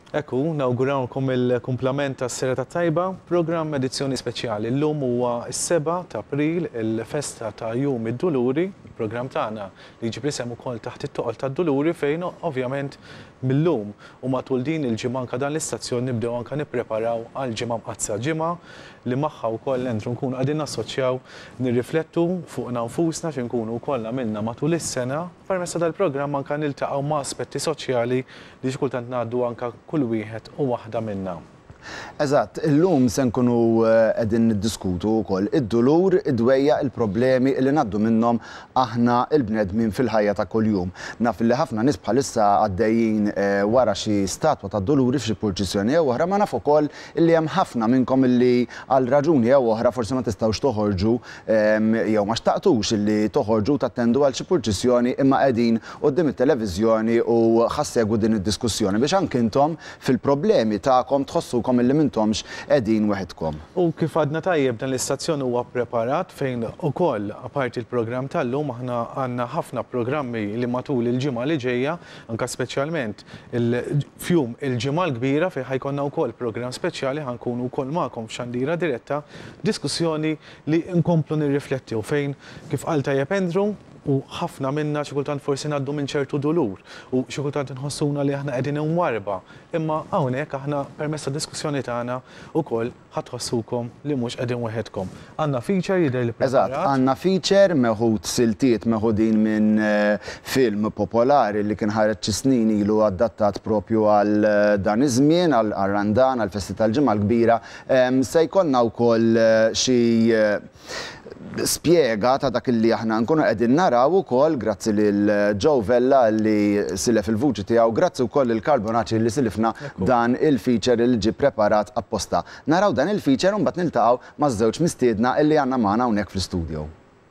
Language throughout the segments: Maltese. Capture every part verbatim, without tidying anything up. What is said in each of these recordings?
Ekku, nawgurawkom il-kumplament tas-Sera tat-Tajba, programm edizzjoni speċjali. Llum huwa s-seba' ta' April, il-festa ta' Jum id-Duluri, programm tagħna li jġib isem ukoll taħt it-toqol tad-Duluri fejn ovvjament millum u matul din il-ġimgħa anke dan l-istazzjon nibdew anke nippreparaw għal ġimgħa mqazza ġimgħa li magħha wkoll entru nkunu qegħdin nassoċjaw nirriflettu fuqna nfusna x'inkunu wkoll għamilna matul is-sena permezz tal-programm anke niltaqgħu ma' aspetti soċjali li xi kultant ngħaddu anke kull wieħed u waħda minnha. Eżatt, illum se nkunu qegħdin niddiskutu wkoll id-dulur, id-dwejja, il-problemi li ngħaddu minnhom aħna l-bnedmin fil-ħajja ta' kuljum. Naf li ħafna nies bħalissa għaddejjin wara xi statwa ta' duluri f'xi purċissjoni jew oħra, ma naf ukoll illi hemm ħafna minnkom illi għal raġuni jew oħra forsi ma tistgħux toħorġu jew ma xtaqtux illi toħorġu tattendu għal xi purċissjoni imma qegħdin quddiem it-televiżjoni u ħassegwu din id-diskussjoni biex anke intom fil-problemi tagħkom tħossukom illi m'intomx qegħdin weħedkom. U kif għadna tajjeb dan l-istazzjon huwa ppreparat fejn ukoll apart il-programm tal-lum aħna għandna ħafna programmi li matul il-ġimgħa li ġejja, anke speċjalment il-fjum il-ġimgħa l-kbira fejn ħajkonna wkoll programm speċjali ħankunu wkoll magħkom f'xandira diretta, diskussjoni li nkomplu nirriflettew fejn kif qal tajjeb Andrew u ħafna minna xi kultant forsi ngħaddu minn ċertu dulur u xi kultant inħossuna li aħna qegħdin imwarba. Imma hawnhekk aħna permezz tad-diskussjoni tagħna wkoll ħatħossukom li mhux qegħdin weħedkom. Għandna feature jidher li Eżatt, għandna feature meħud siltiet meħudin minn film popolari li kien ħareġ xi snin ilu adattat propju għal dan iż-żmien, għal Randan, għal Festi tal-Ġimgħa l-Kbira. Se jkollna wkoll xi spjega ta' dak li aħna nkunu qegħdin naraw ukoll grazzi lil Joe Vella li silef il-vuċi tiegħu, grazzi wkoll il-Karbonaċi li silifna dan il-feature li ġie preparat apposta. Naraw dan il-feature u mbagħad niltaqgħu maż-żewġ mistiedna illi għandna magħna hawnhekk fl-istudju.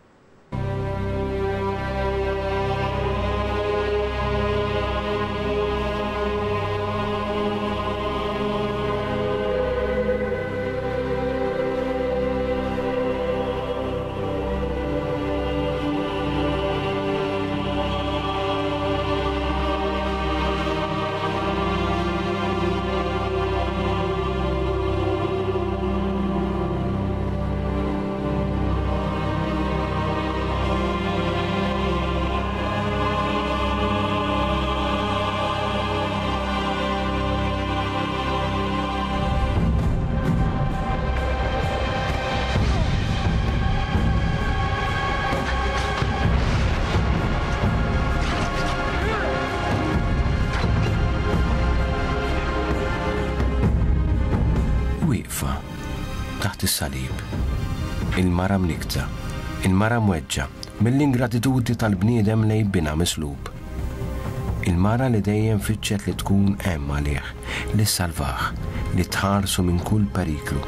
Is-salib. Il-mara mnikta, il-mara mweġġa mill-ingratitudni tal-bniedem lejn bina mislub. Il-mara li dejjem fiċċet li tkun hemm għalih, li salvaħ, li tħarsu minn kull periklu.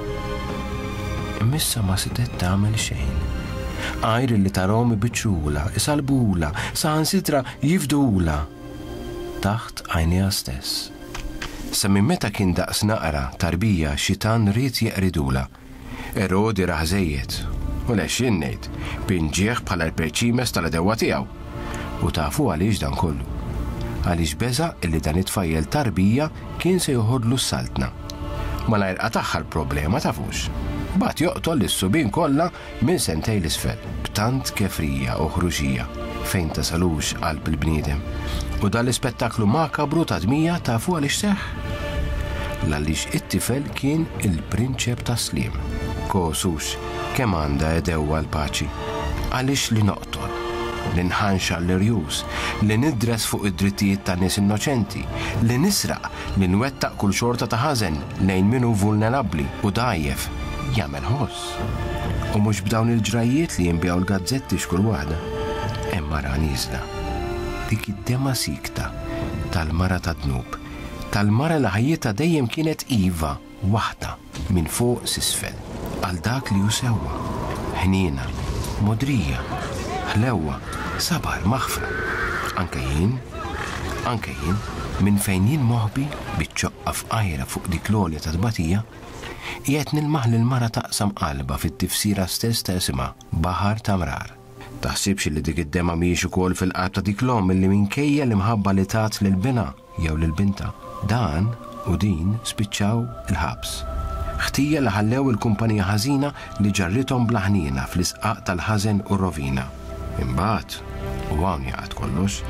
Imissa ma sitet tagħmel xejn. Għajri li tarhom ibiċċula, isalbula, saħansitra jifdula taħt għajnija stess. Sa minn meta kien daqs naqra tarbija xitan ried jeqridula. Erodi raħżejjed, u lex jinnejt, binġieħ bħala l-perċimes tal-edewa tiegħu. U tafu għaliex dan kollu. Għaliex beża illi dan it-tfajjel tarbija kien se joħodlu s-saltna. Ma lajrqa tagħha l-problema tafux. Bat joqtol lis-subien kollha minn sentej l-isfel, b'tant kefrija u ħruġija fejn tasalux qalb il-bniedem. U dan l-ispettaklu makabru ta' dmija tafu għaliex seħħ. Għaliex it-tifel kien il-prinċep ta' Slim. Kosux, kemm għandha edewwa l-paċi, għaliex li noqtol, li nħanxa l-irjus, li nidres fuq id-drittijiet ta' nies innoċenti, li nisraq, li nwettaq kull xorta ta' ħażen lejn minhu vulnerabbli u dajjef jagħmel ħoss. U mhux b'dawn il-ġrajiet li jinbjaw l-gazzetti xkull waħda. Hemm mara nieżla. Dik id-dema sikta tal-mara ta' dnub, tal-mara li ħajjitha dejjem kienet iva waħda minn fuq s'isfel. Għal dak li hu sewwa, ħniena, modrija, ħlewwa, sabar maħfra. Anke jien, anke jien, minn fejn jien moħbi biċċoqqa f'qajra fuq dik l-għolja ta' tbatija, qiegħed nilmaħ lil mara taqsam qalba fit-tifsira stess ta' isimha Baħar Tamrar. Taħsibx li dik id-dema mhijiex ukoll fil-qalb ta' dik l-omm illi minkejja li mħabba li tat lil bina jew lil binta. Dan u din spiċċaw il-ħabs. Ħtija li ħallew il-kumpanija ħażina li ġarrithom blaħnina fl-isqaq tal-ħażen u rovina. Imbagħad u hawn jaqgħad kollox.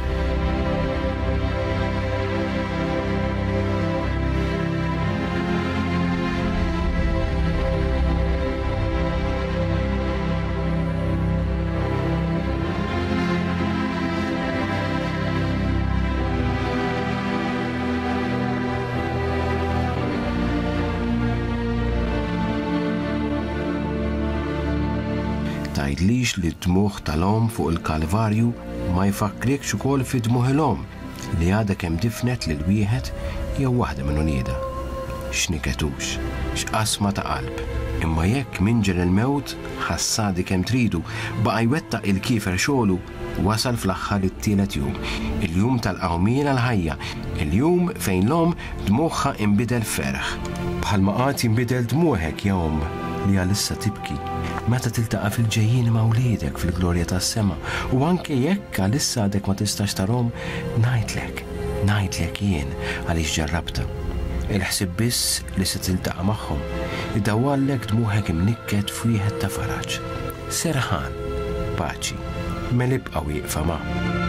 Tajdlix li d-dmuħ tal-om fuq il-Kalvarju ma jfakrikx ukoll fi dmuħ il-om li għadha kemm difnet lil wieħed jew waħda minn unieda. X'niketux, x'qasma ta' qalb. Imma jekk minġel il-mewt ħassadi kemm tridu baqa' jwettaq il-kiefer xogħlu wasal fl-aħħar it-tielet jum. Il-jum tal-qawmien għall-ħajja, il-jum fejn l-om dmuħħa inbidel ferħ. Bħalma qatt jinbidel dmuħek ja om li għalissa tibki meta tiltaqa' fil-ġejjin ma' wliedek fil-glorja tas-sema u anke jekk għalissa għadek ma tistax tarhom ngħidlek, ngħidlek jien għaliex ġarrabta. Il-ħsieb biss li se tiltaqa' magħhom idawwallek dmuħek imnikket f'wieħed ta' faraġ. Serħan, paċi, mel ibqa' wieqfa ma'.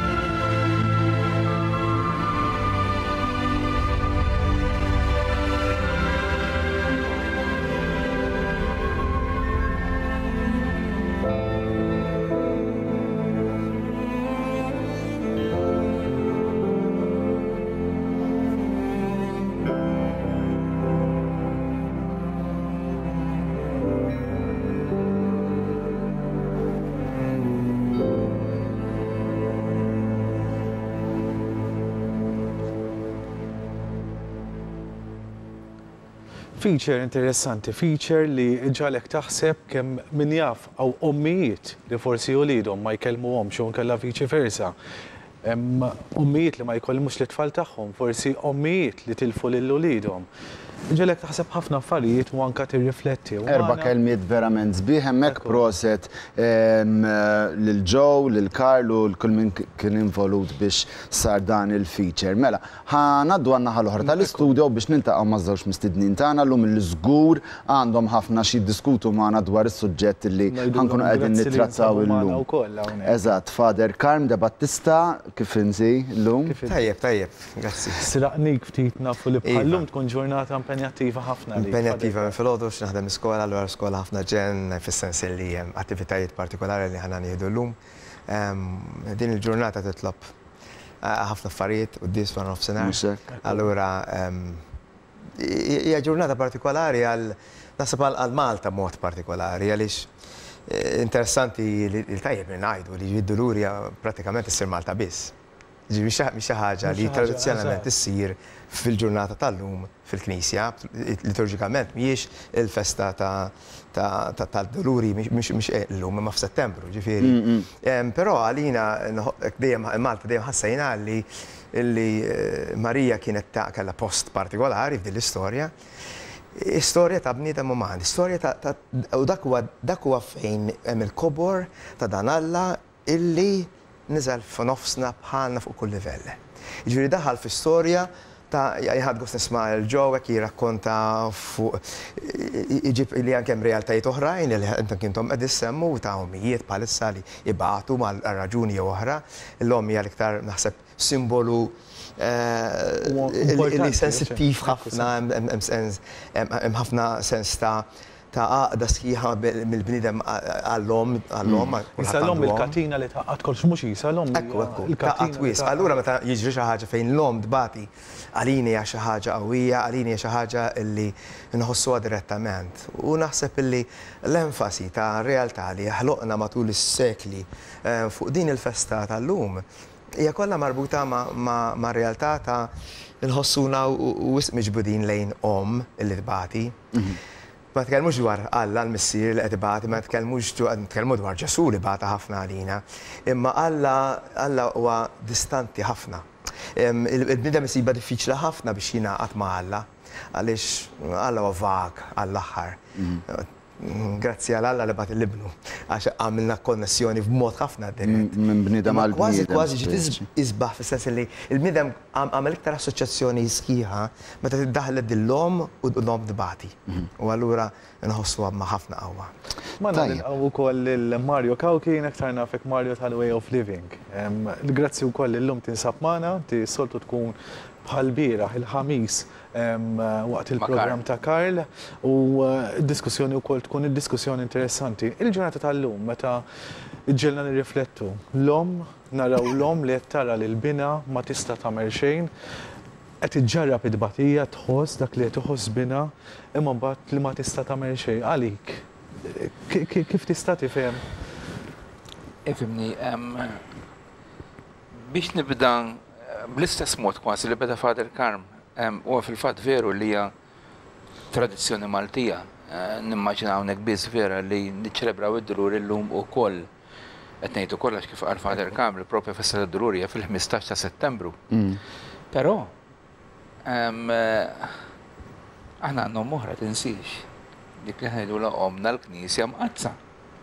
Feature interessanti, feature li ġalek taħseb kemm min jaf għaw ommijiet li forsi ulidhom ma jkellmuhomx u nkella viċi versa. Ommijiet li ma jkollmux l-tfal tagħhom, forsi ommijiet li tilfu lil ulidhom. Ġalek taħseb ħafna affarijiet u anke tirrifletti. Erba' kelmiet verament sbieħ hemmhekk proset lil Joe, lil Karlu, l-kull min kien involut biex sar dan il-feature. Mela, ħanaddu għan-naħa l-oħra tal-istudju biex niltaqgħu maż-żewġ mistednin tagħna llum il-żgur għandhom ħafna xi jiddiskutu magħna dwar is-suġġett li ħankunu qegħdin nittrattaw illum. Eżatt, Fader Karm de Battista, kif insi llum? Tajjeb, tajjeb, grazzi. Sraqnik ftit nafu li bħallum tkun ġurnata impenjattiva ħafna. Impenjattiva minn filgħodu x'naħdem iskola, allura skola ħafna ġen fis-sens li hemm attivitajiet partikolari li ħana nieħdu llum. Din il-ġurnata titlob ħafna affarijiet qudies wara nofsinhar. Allura hija ġurnata partikolari għal naħseb għal Malta mod partikolari għaliex interessanti li tajjeb li ngħidu li Duluri pratikament issir Malta biss. Mhix xi ħaġa li tradizzjonalment issir fil-ġurnata tal-lum fil-Knisja, liturġikament mhijiex il-festa tal-Duluri mhux illum imma f'Settembru, ġifieri. Però għalina dejjem Malta dejjem ħassejna li Marija kienet kellha post partikolari f'din l-istorja. Istorja ta' bniedem umani, istorja ta' u dak huwa fejn hemm il-kobor ta' dan Alla illi niżel f'nofsna bħalna fuq kull livell. Jiġifieri daħal fl-istorja ta' jħad gost nisma' il-Joe hekk jirrakkonta fuq iġib li anke hemm realtajiet oħrajn li intom kintom qed issemmu ta' ommijiet bħalissa li jibgħatu mal raġuni oħra. L-om hija l-iktar naħseb simbolu li sensittiv ħafna, hemm ħafna sens ta' ta' għaqda sħiħa mill-bniedem għall-om, għall-om. Issa l-om il-katina li taqqat kolx mhux isa l-om. Ekku, ekku, taqqat wis. Allura meta jiġri xi ħaġa fejn l-om dbati għalini hija xi ħaġa qawwija, għalini hija xi ħaġa li nħossuha direttament. U naħseb illi l-enfasi ta' realtà li ħloqna matul is-sekli fuq din il-festa tal-lum hija kollha marbuta ma' realtà ta' nħossuna u wisq miġbudin lejn om illi tbati. Ma tkellmux dwar Alla l-missier li qed ibagħti, ma tkellmux tkellmu dwar Ġesu li bagħta ħafna għalina. Imma Alla huwa distanti ħafna. Il-bniedem isiba diffiċli ħafna biex jingħaqad ma' Alla għaliex Alla huwa vag għall-aħħar. grazzi għal Alla li bat il-libnu, għax għamilna konnessjoni b'mod ħafna dirett. Minn bnidem għal Kważi kważi ġiet isbaħ fis-sens li il-bnidem għamel iktar assoċjazzjoni sħiħa meta tiddaħlet dil-lom u l-lom dibati. U allura nħossu ma' ħafna qawwa. Ma nilqgħu wkoll il-Mario Kawki, aktar nafek Mario tal-Way of Living. Grazzi wkoll illum tinsab magħna, ti soltu tkun bħal bieraħ il-ħamis waqt il-programm ta' Karl u d-diskussjoni wkoll tkun id-diskussjoni interessanti. Il-ġurnata tal-lum meta ġilna nirriflettu l-om, naraw l-om li qed tara li l-bina ma tista' tagħmel xejn, qed iġġarrab id-batija tħoss dak li qed iħoss bina imma mbagħad li ma tista' tagħmel xejn. Għalik, kif tista' tifhem? Ifhimni, biex nibda bl-istess mod kważi li beda Father Karm, huwa fil-fatt veru li hija tradizzjoni Maltija. Nimmaġina hawnhekk biss vera li niċċelebraw id-Duluri llum ukoll. Qed ngħid ukoll għax kif qal Father Karm li propja festa tad-Duluri hija fil-ħmistax ta' Settembru. Però aħna għandhom oħra tinsix dik li ħajdula omna l-Knisja mqazza.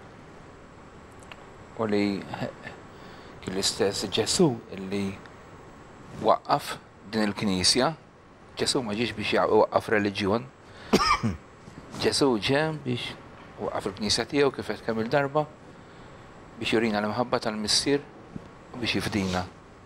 U li kien l-istess Ġesu illi waqqaf din il-Knisja. Ġesu ma ġiex biex waqqaf reliġjon. Ġesu ġem biex waqqaf il-Knisja tiegħu kif qed kemm il-darba biex jurina l-imħabba tal-missier u biex jifdina.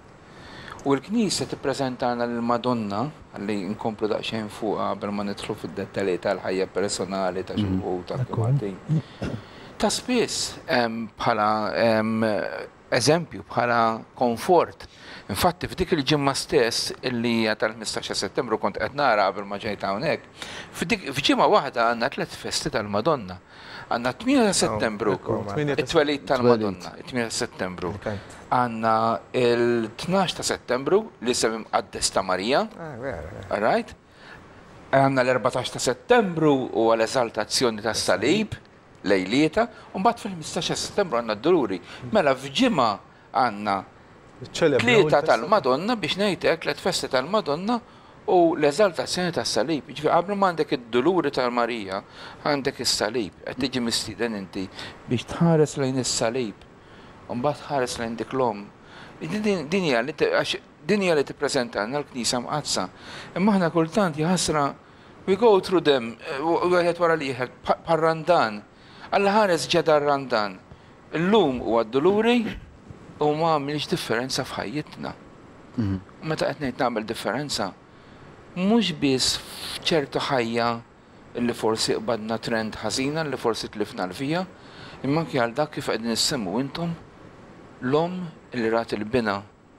U l-Knisja tippreżentana lill-Madonna għalli nkomplu daqsxejn fuqha qabel ma nidħlu fid-dettalji tal-ħajja personali ta' xi wħud tal-Martin. Ta' spiss bħala eżempju, bħala komfort. Infatti, f'dik il-ġimma stess, illi tal-ħmistax Settembru kont qed nara qabel ma ġejt hawnhekk, f'ġimma waħda għandna tliet festi tal-Madonna. Għandna tmien ta' Settembru, it-twelid tal-Madonna, it-tmien ta' Settembru. Għandna il-tnax ta' Settembru li semim Qaddes ta' Marija. Right? Għandna l-erbatax ta' Settembru u għal-eżaltazzjoni tas-Salib lejlieta, u mbagħad fil-ħmistax Settembru għandna d-Duluri. Mela f'ġimma għandna tlieta tal-Madonna biex ngħidlek tliet festi tal-Madonna u l-eżaltazzjoni tas-Salib. Ġifieri qabel ma għandek id-Duluri tal-Marija, għandek is-Salib. Qed tiġi mistieden inti biex tħares lejn is-Salib u mbagħad tħares lejn dik l-om. Din hija li tippreżentana l-Knisja mqazza. Imma aħna kultant jaħasra we go through them wieħed wara l-ieħor par-Randan. Alla ħares ġeda r-Randan. Illum huwa d-Duluri u ma għamilx differenza f'ħajjitna. Meta qed ngħid nagħmel differenza, mhux biss f'ċertu ħajja li forsi qbadna trend ħażina li forsi tlifna l-fija, imma anke għal dak kif qegħdin issemmu intom l-om li rat il-bina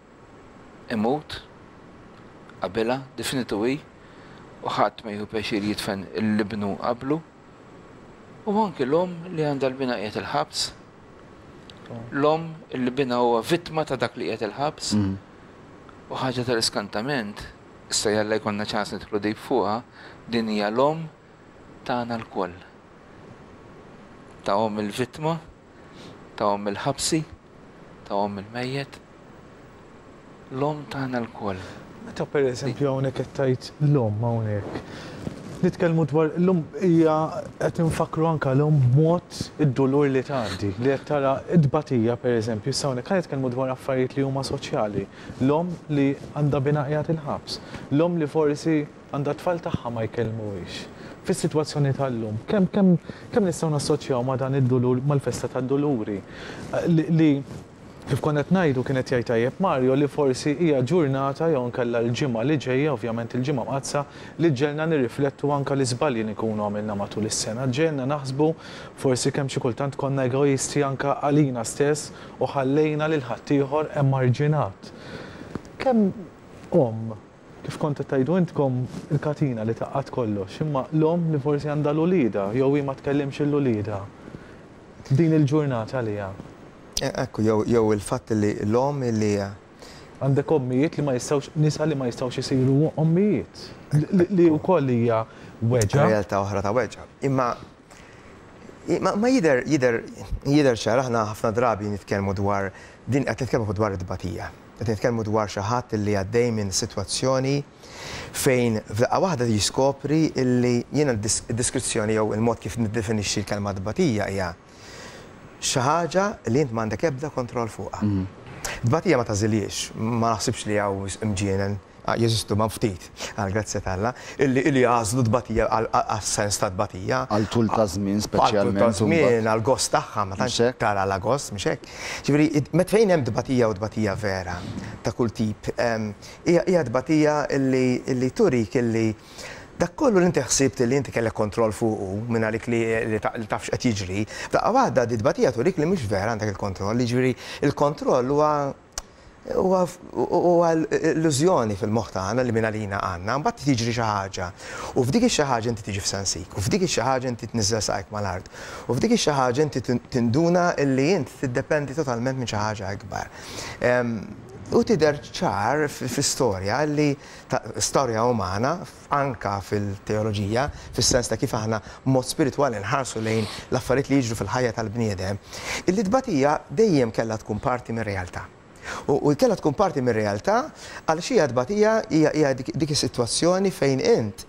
imut qabilha definitwi u ħadd ma jieħu pexir jitfen il-libnu qablu u anke l-om li għandha l-bina qiegħed il-ħabs. L-om il bina huwa vittma ta' dak li qiegħed il-ħabs u ħaġa tal-iskantament, issa jalla jkollna ċans nidħlu dejb fuqha, din hija l-om tagħna l-koll. Ta' om il-vittma, ta' om il-ħabsi, ta' om il-mejjet, l-om tagħna l-koll. Meta pereżempju hawnhekk qed tgħid l-om hawnhekk. Nitkellmu dwar l-lum hija qed infakru anke l-lum b'mod id-dulur li tgħaddi, li qed tara id-batija pereżempju, issa hawnhekk qed nitkellmu dwar affarijiet li huma soċjali. L-om li għandha bina qiegħed il-ħabs, l-om li forsi għandha tfal tagħha ma jkellmuhiex. Fis-sitwazzjoni tal-lum, kemm kemm kemm nistgħu nassoċjaw ma' dan id-dulur mal-festa tad-Duluri li kif konna qed ngħidu kienet jgħid tajjeb Mario li forsi hija ġurnata jew nkella l-ġimgħa li ġejja, ovvjament il-ġimgħa mqazza li ġelna nirriflettu anke l-iżbalji li nkunu għamilna matul is-sena. Ġelna naħsbu forsi kemm xi kultant konna egoisti anke għalina stess u ħallejna lil ħaddieħor emarġinat. Kemm om kif kont tgħidu intkom il-katina li taqqat kollox, imma l-om li forsi għandha l-ulida jew hi ma tkellimx il-ulida. Din il-ġurnata li hija. Ekku, jew il-fatt li l-om li għandek ommijiet li ma jistawx, nisa li ma jistawx isiru ommijiet. Li wkoll hija weġa. Realtà oħra ta' weġa. Imma ma jidher jidher jidher ċar aħna ħafna drabi nitkellmu dwar din qed nitkellmu dwar id-batija. qed nitkellmu dwar xi ħadd li għaddej minn sitwazzjoni fejn f'daqqa waħda jiskopri illi jiena d-diskrizzjoni jew il-mod kif niddefinixxi l-kelma dbatija hija xi ħaġa li int m'għandek ebda kontroll fuqha. Dbatija ma tażiliex, ma naħsibx li hawn imġienen jeżistu ma ftit, għal grazzja talla, illi għażlu dbatija għal-sens ta' dbatija. Għal-tul ta' żmien speċjalment. Għal-tul ta' żmien, għal-gost tagħha, ma tantx tara l-agost, mhux hekk. Ġifieri, met fejn hemm dbatija u dbatija vera ta' kull tip, hija dbatija illi turik illi dak kollu li inti ħsibt li inti kellek kontroll fuqu minn għalik li tafx qed jiġri, daqqa waħda di dbatija turik li mhux vera għandek il-kontroll, jiġri il-kontroll huwa huwa l-illużjoni fil-moħħ tagħna li minn għalina għandna, mbagħad tiġri xi ħaġa. U f'dik ix-xi ħaġa inti tiġi f'sensik, u f'dik ix-xi ħaġa inti tniżżel saqajk mal-art, u f'dik ix-xi ħaġa inti tinduna illi inti tiddependi totalment minn xi ħaġa akbar. U tidher ċar fl-istorja li storja umana, anka fil-teoloġija, fis-sens ta' kif aħna mod spiritwali nħarsu lejn l-affarijiet li jiġru fil-ħajja tal-bniedem, illi dbatija dejjem kellha tkun parti mir-realtà. U kellha tkun parti mir-realtà għal xi dbatija hija dik is-sitwazzjoni fejn int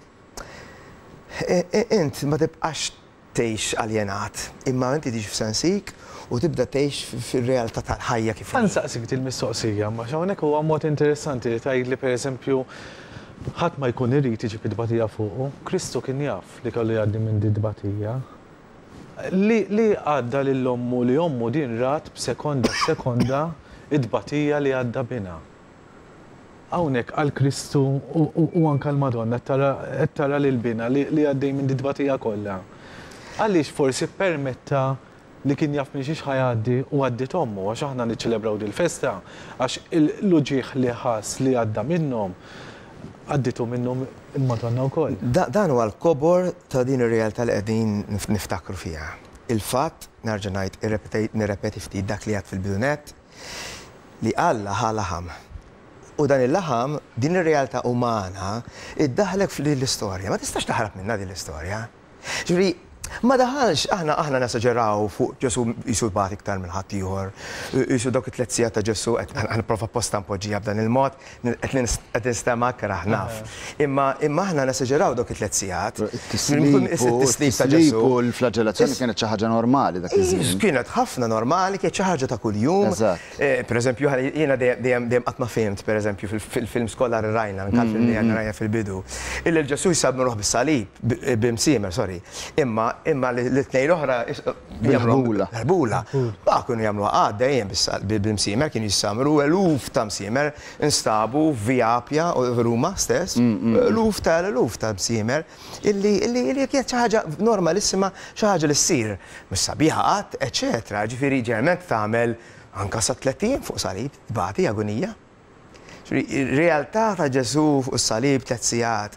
int ma tibqax tgħix aljenat, imma inti tiġi f'sensik u tibda tgħix fir-realtà tal-ħajja kif Għan saqsik il-mistoqsija, ma hawnhekk huwa mod interessanti li tgħidli pereżempju ħadd ma jkun irid jiġi dbatija fuqu, Kristu kien jaf li kellu jgħaddi minn di dbatija. Li għadda lill-ommu li ommu din rat b'sekonda b'sekonda id-batija li għadda bina. Hawnhekk għal-Kristu u anke l-Madonna qed tara lil bina li għaddej minn id-batija kollha. Għaliex forsi permetta li kien jaf minn xiex ħajgħaddi u għaddit ommu għax aħna niċċelebraw dil-festa għax l-uġieħ li ħass li għadda minnhom għadditu minnhom il-Madonna wkoll. Dan huwa l-kobor ta' din ir-realtà li qegħdin niftakru fiha. Il-fatt nerġa' ngħid nirrepeti ftit dak li għad fil-bidunet li Alla ħa laħam. U dan il-laħam, din ir-realtà umana, iddaħlek fl-istorja. Ma tistax taħrab minna din l-istorja. Ġifieri, ma daħalx aħna aħna nasaġeraw fuq Ġesu jisu bagħat iktar minn ħadd ieħor, jisu dawk it-tliet sigħat ta' Ġesu qed nipprova apposta npoġġiha b'dan il-mod qed nistemak raħ naf. Imma imma aħna nasaġeraw dawk it-tliet sigħat. It-tislib ta' Ġesu u l-flagellazzjoni kienet xi ħaġa normali dak iż-żmien. Kienet ħafna normali, kienet xi ħaġa ta' kuljum. Pereżempju jiena dejjem dejjem qatt ma fimt pereżempju fil-film skolari rajna, nkal film rajna fil-bidu. Illi Ġesu jsabnuh bis-salib b'imsiemer, sorry. Imma imma l-tnejn oħra bil-ħbula. Ħbula. Ma kienu jagħmlu għad dejjem bil-msiemer, kienu jissamru eluf ta' msiemer instabu v'Apja u Ruma stess, eluf ta' eluf ta' msiemer illi illi kienet xi ħaġa normalissima, xi ħaġa li ssir mhux sabiħa qatt, eċetera. Ġifieri ġerment tagħmel anke sa tlettin fuq salib, tbagħti agonija. Ir-realtà ta' Ġesu fuq is-salib tliet sigħat.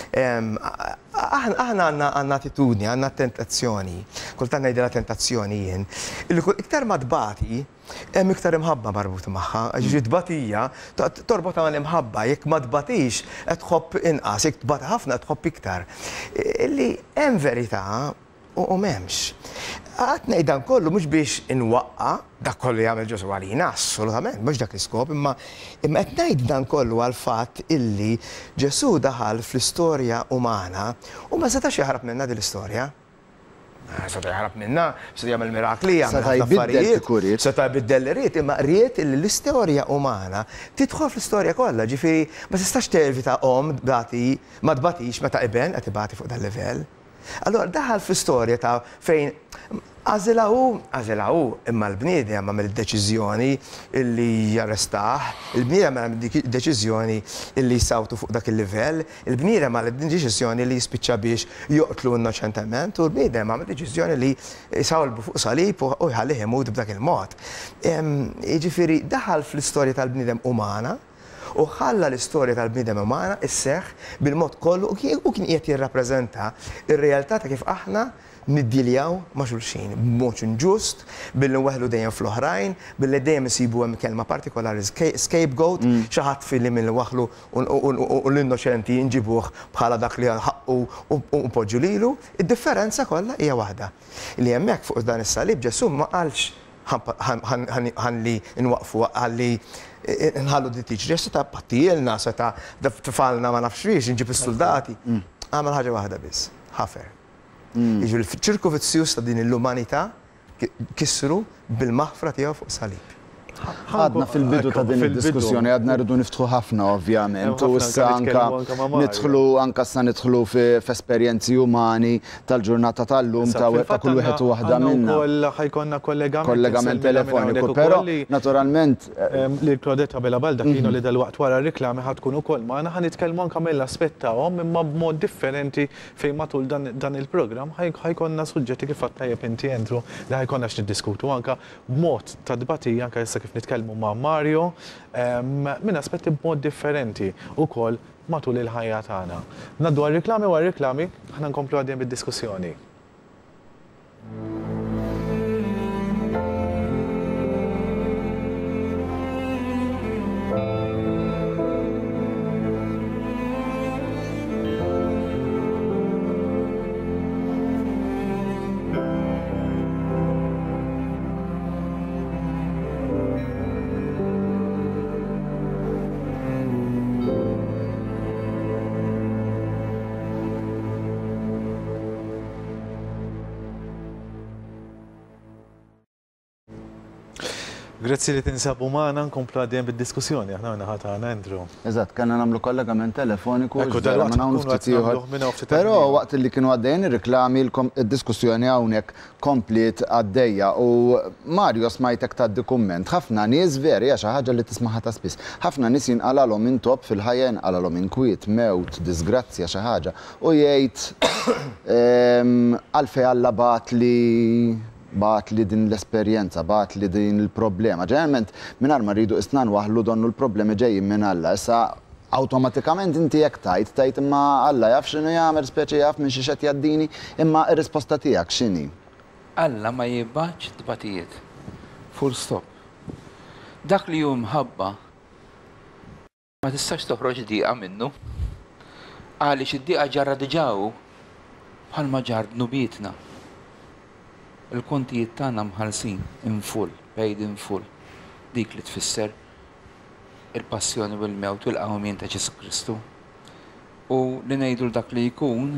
Aħna għandna attitudni, għandna tentazzjoni, kultant ngħidilha tentazzjoni jien. Iktar ma tbagħti, hemm iktar imħabba marbut magħha, ġifieri tbatija torbot mal imħabba, jekk ma tbatix qed tħobb inqas, jekk tbagħti ħafna qed tħobb iktar. Illi hemm verità u m'hemmx. Qatt ngħid dan kollu mhux biex inwaqqa dak kollu jagħmel Ġesu għalina, assolutament, mhux dak l-iskop, imma imma qed ngħid dan kollu għal fatt illi Ġesu daħal fl-istorja umana u ma setax jaħrab minnha din l-istorja. Seta jaħrab minnha, seta jagħmel mirakli, jagħmel affarijiet, seta jbiddel ried, imma ried illi l-istorja umana tidħol fl-istorja kollha, ġifieri ma tistax tervita om dati ma tbatix meta iben qed ibati fuq dal-livell. Allora daħal fl-istorja ta' fejn għażilaw, għażilaw imma l-bniedem għamel deċiżjoni illi jarrestaħ, il-bniedem għamel deċiżjoni illi jsawtu fuq dak il-livell, il-bniedem għamel deċiżjoni li jispiċċa biex joqtlu innoċentement u l-bniedem għamel deċiżjoni li jsawlbu fuq salib u jħallih imut b'dak il-mod. Jiġifieri daħal fl-istorja tal-bniedem umana u ħalla l-istorja tal-bniedem umana isseħħ bil-mod kollu u kien qiegħed jirrappreżenta ir-realtà ta' kif aħna niddiljaw ma' xulxin b'mod inġust, billi nweħlu dejjem fl-oħrajn, billi dejjem isibu hemm kelma partikolari scapegoat, xi ħadd filli minn waħlu u l-innoċenti nġibuh bħala dak li ħaqqu u npoġġu lilu. Id-differenza kollha hija waħda. Li hemmhekk fuq dan is-salib Ġesu ma qalx ħalli nwaqfu, ħalli nħallu di tiġri, seta pattilna, seta tfalna ma nafx fiex, nġib is-soldati. Għamel ħaġa waħda biss, ħafer. Jiġu l-ċirku vizzjuż ta' din l-umanità kissru bil-maħfra tiegħu fuq salib. Għadna fil-bidu ta' din il-diskussjoni, għadna rridu niftħu ħafna ovvjament, u issa anka nidħlu, anka issa nidħlu f'esperjenzi umani tal-ġurnata tal-lum ta' kull wieħed u waħda minna. Ħajkonna kollegament kollegament telefoniku, però naturalment li Claudetta Bella Balda kienu li dal-waqt wara r-riklami ħadkun ukoll magħna ħa nitkellmu anke mill-aspett tagħhom imma b'mod differenti fejn matul dan il-programm ħajkonna suġġetti kif tajjeb inti entru li ħajkonna x'niddiskutu anke b'mod ta' dibatija anke issa kif nitkellmu ma' Mario minn aspetti b'mod differenti ukoll matul il-ħajja tagħna. Naddu għar-riklami u għar-riklami ħana nkomplu għaddejjem bid-diskussjoni. Grazzi li tinsabu maħna nkomplu għaddejjem bid-diskussjoni, aħna naħat għana Andrew. Eżatt, kanna namlu kollegament telefoniku, pero waqt li kienu għaddejjen ir-riklami il-diskussjoni hawnhekk komplet għaddejja u Mario smajtek tgħaddi kumment. Ħafna nies veri għax ħaġa li tismaħa ta' spiss. Ħafna nies jinqalalhom intop fil-ħajja jinqalalhom inkwiet, mewt, disgrazzja xi ħaġa u jgħid għalfej Alla bat li bat li din l-esperjenza, bat li din il-problema. Ġeneralment, mingħajr ma rridu isnan waħlu donnu l-problemi ġejjin minn Alla. Issa awtomatikament inti jekk tajt, tajt imma Alla jaf x'inhu jagħmel speċi jaf minn xi xed jaddini, imma r-risposta tiegħek x'inhi? Alla ma jibbaċ dbatijiet. Full stop. Dak li hu mħabba ma tistax toħroġ diqa minnu. Għaliex id-diqa ġarra diġaw bħalma ġardnu bitna. Il-kontijiet tagħna mħallsin in full, paid in full. Dik li tfisser il-passjoni u l-mewt u l-qawmien ta' Ġesu Kristu. U li ngħidu dak li jkun,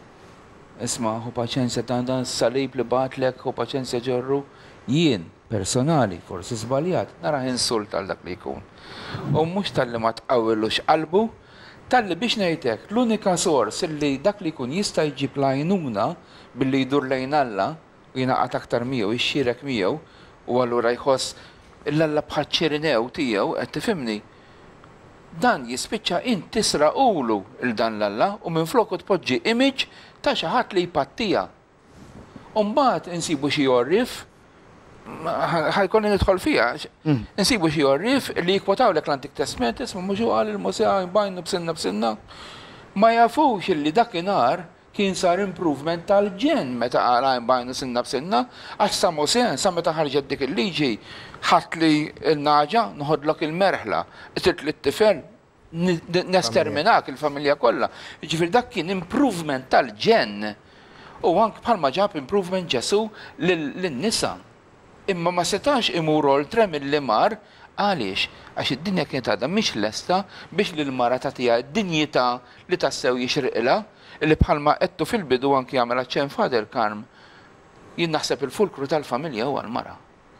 isma' hu paċenzja ta' dan salib li batlek, hu paċenzja ġorru, jien personali, forsi żbaljat, nara insult għal dak li jkun. U mhux tal-li ma tqawwilux qalbu, tal-li biex ngħidlek l-unika sors li dak li jkun jista' jġib lajnuna billi jdur lejn Alla u jinaqat aktar miegħu, jixxierek miegħu, u allura jħoss l-Alla bħal ċirinew tiegħu qed tifhimni. Dan jispiċċa int tisraqulu il dan l-Alla u minfloku tpoġġi image ta' xi ħadd li jpattija. U mbagħad insibu xi jorrif, ħajkolli nidħol fiha, insibu xi jorrif li jikwotawlek l-Antik Testament, isma' mhux qal il-Mosea jbajnu b'sinna b'sinna. Ma jafux illi dakinhar kien sar improvement tal-ġen meta għala jbajnu sinna b'sinna, għax sa Mosea, sa meta ħarġet dik il-liġi, ħadd li l-naġa, nħodlok il-merħla, tirt li t-tifel, nesterminak il-familja kollha. Ġifier dak kien improvement tal-ġen. U anke bħalma ġab improvement Ġesu lin-nisa. Imma ma setax imur oltre mill-li mar għaliex għax id-dinja kienet għadha mhix lesta biex lil mara tagħtiha d-dinjità li tassew jixriqilha. Illi bħalma qedtu fil-bidu anki jagħmel ċen Fader Karm, jien naħseb il-fulkru tal-familja huwa l-mara.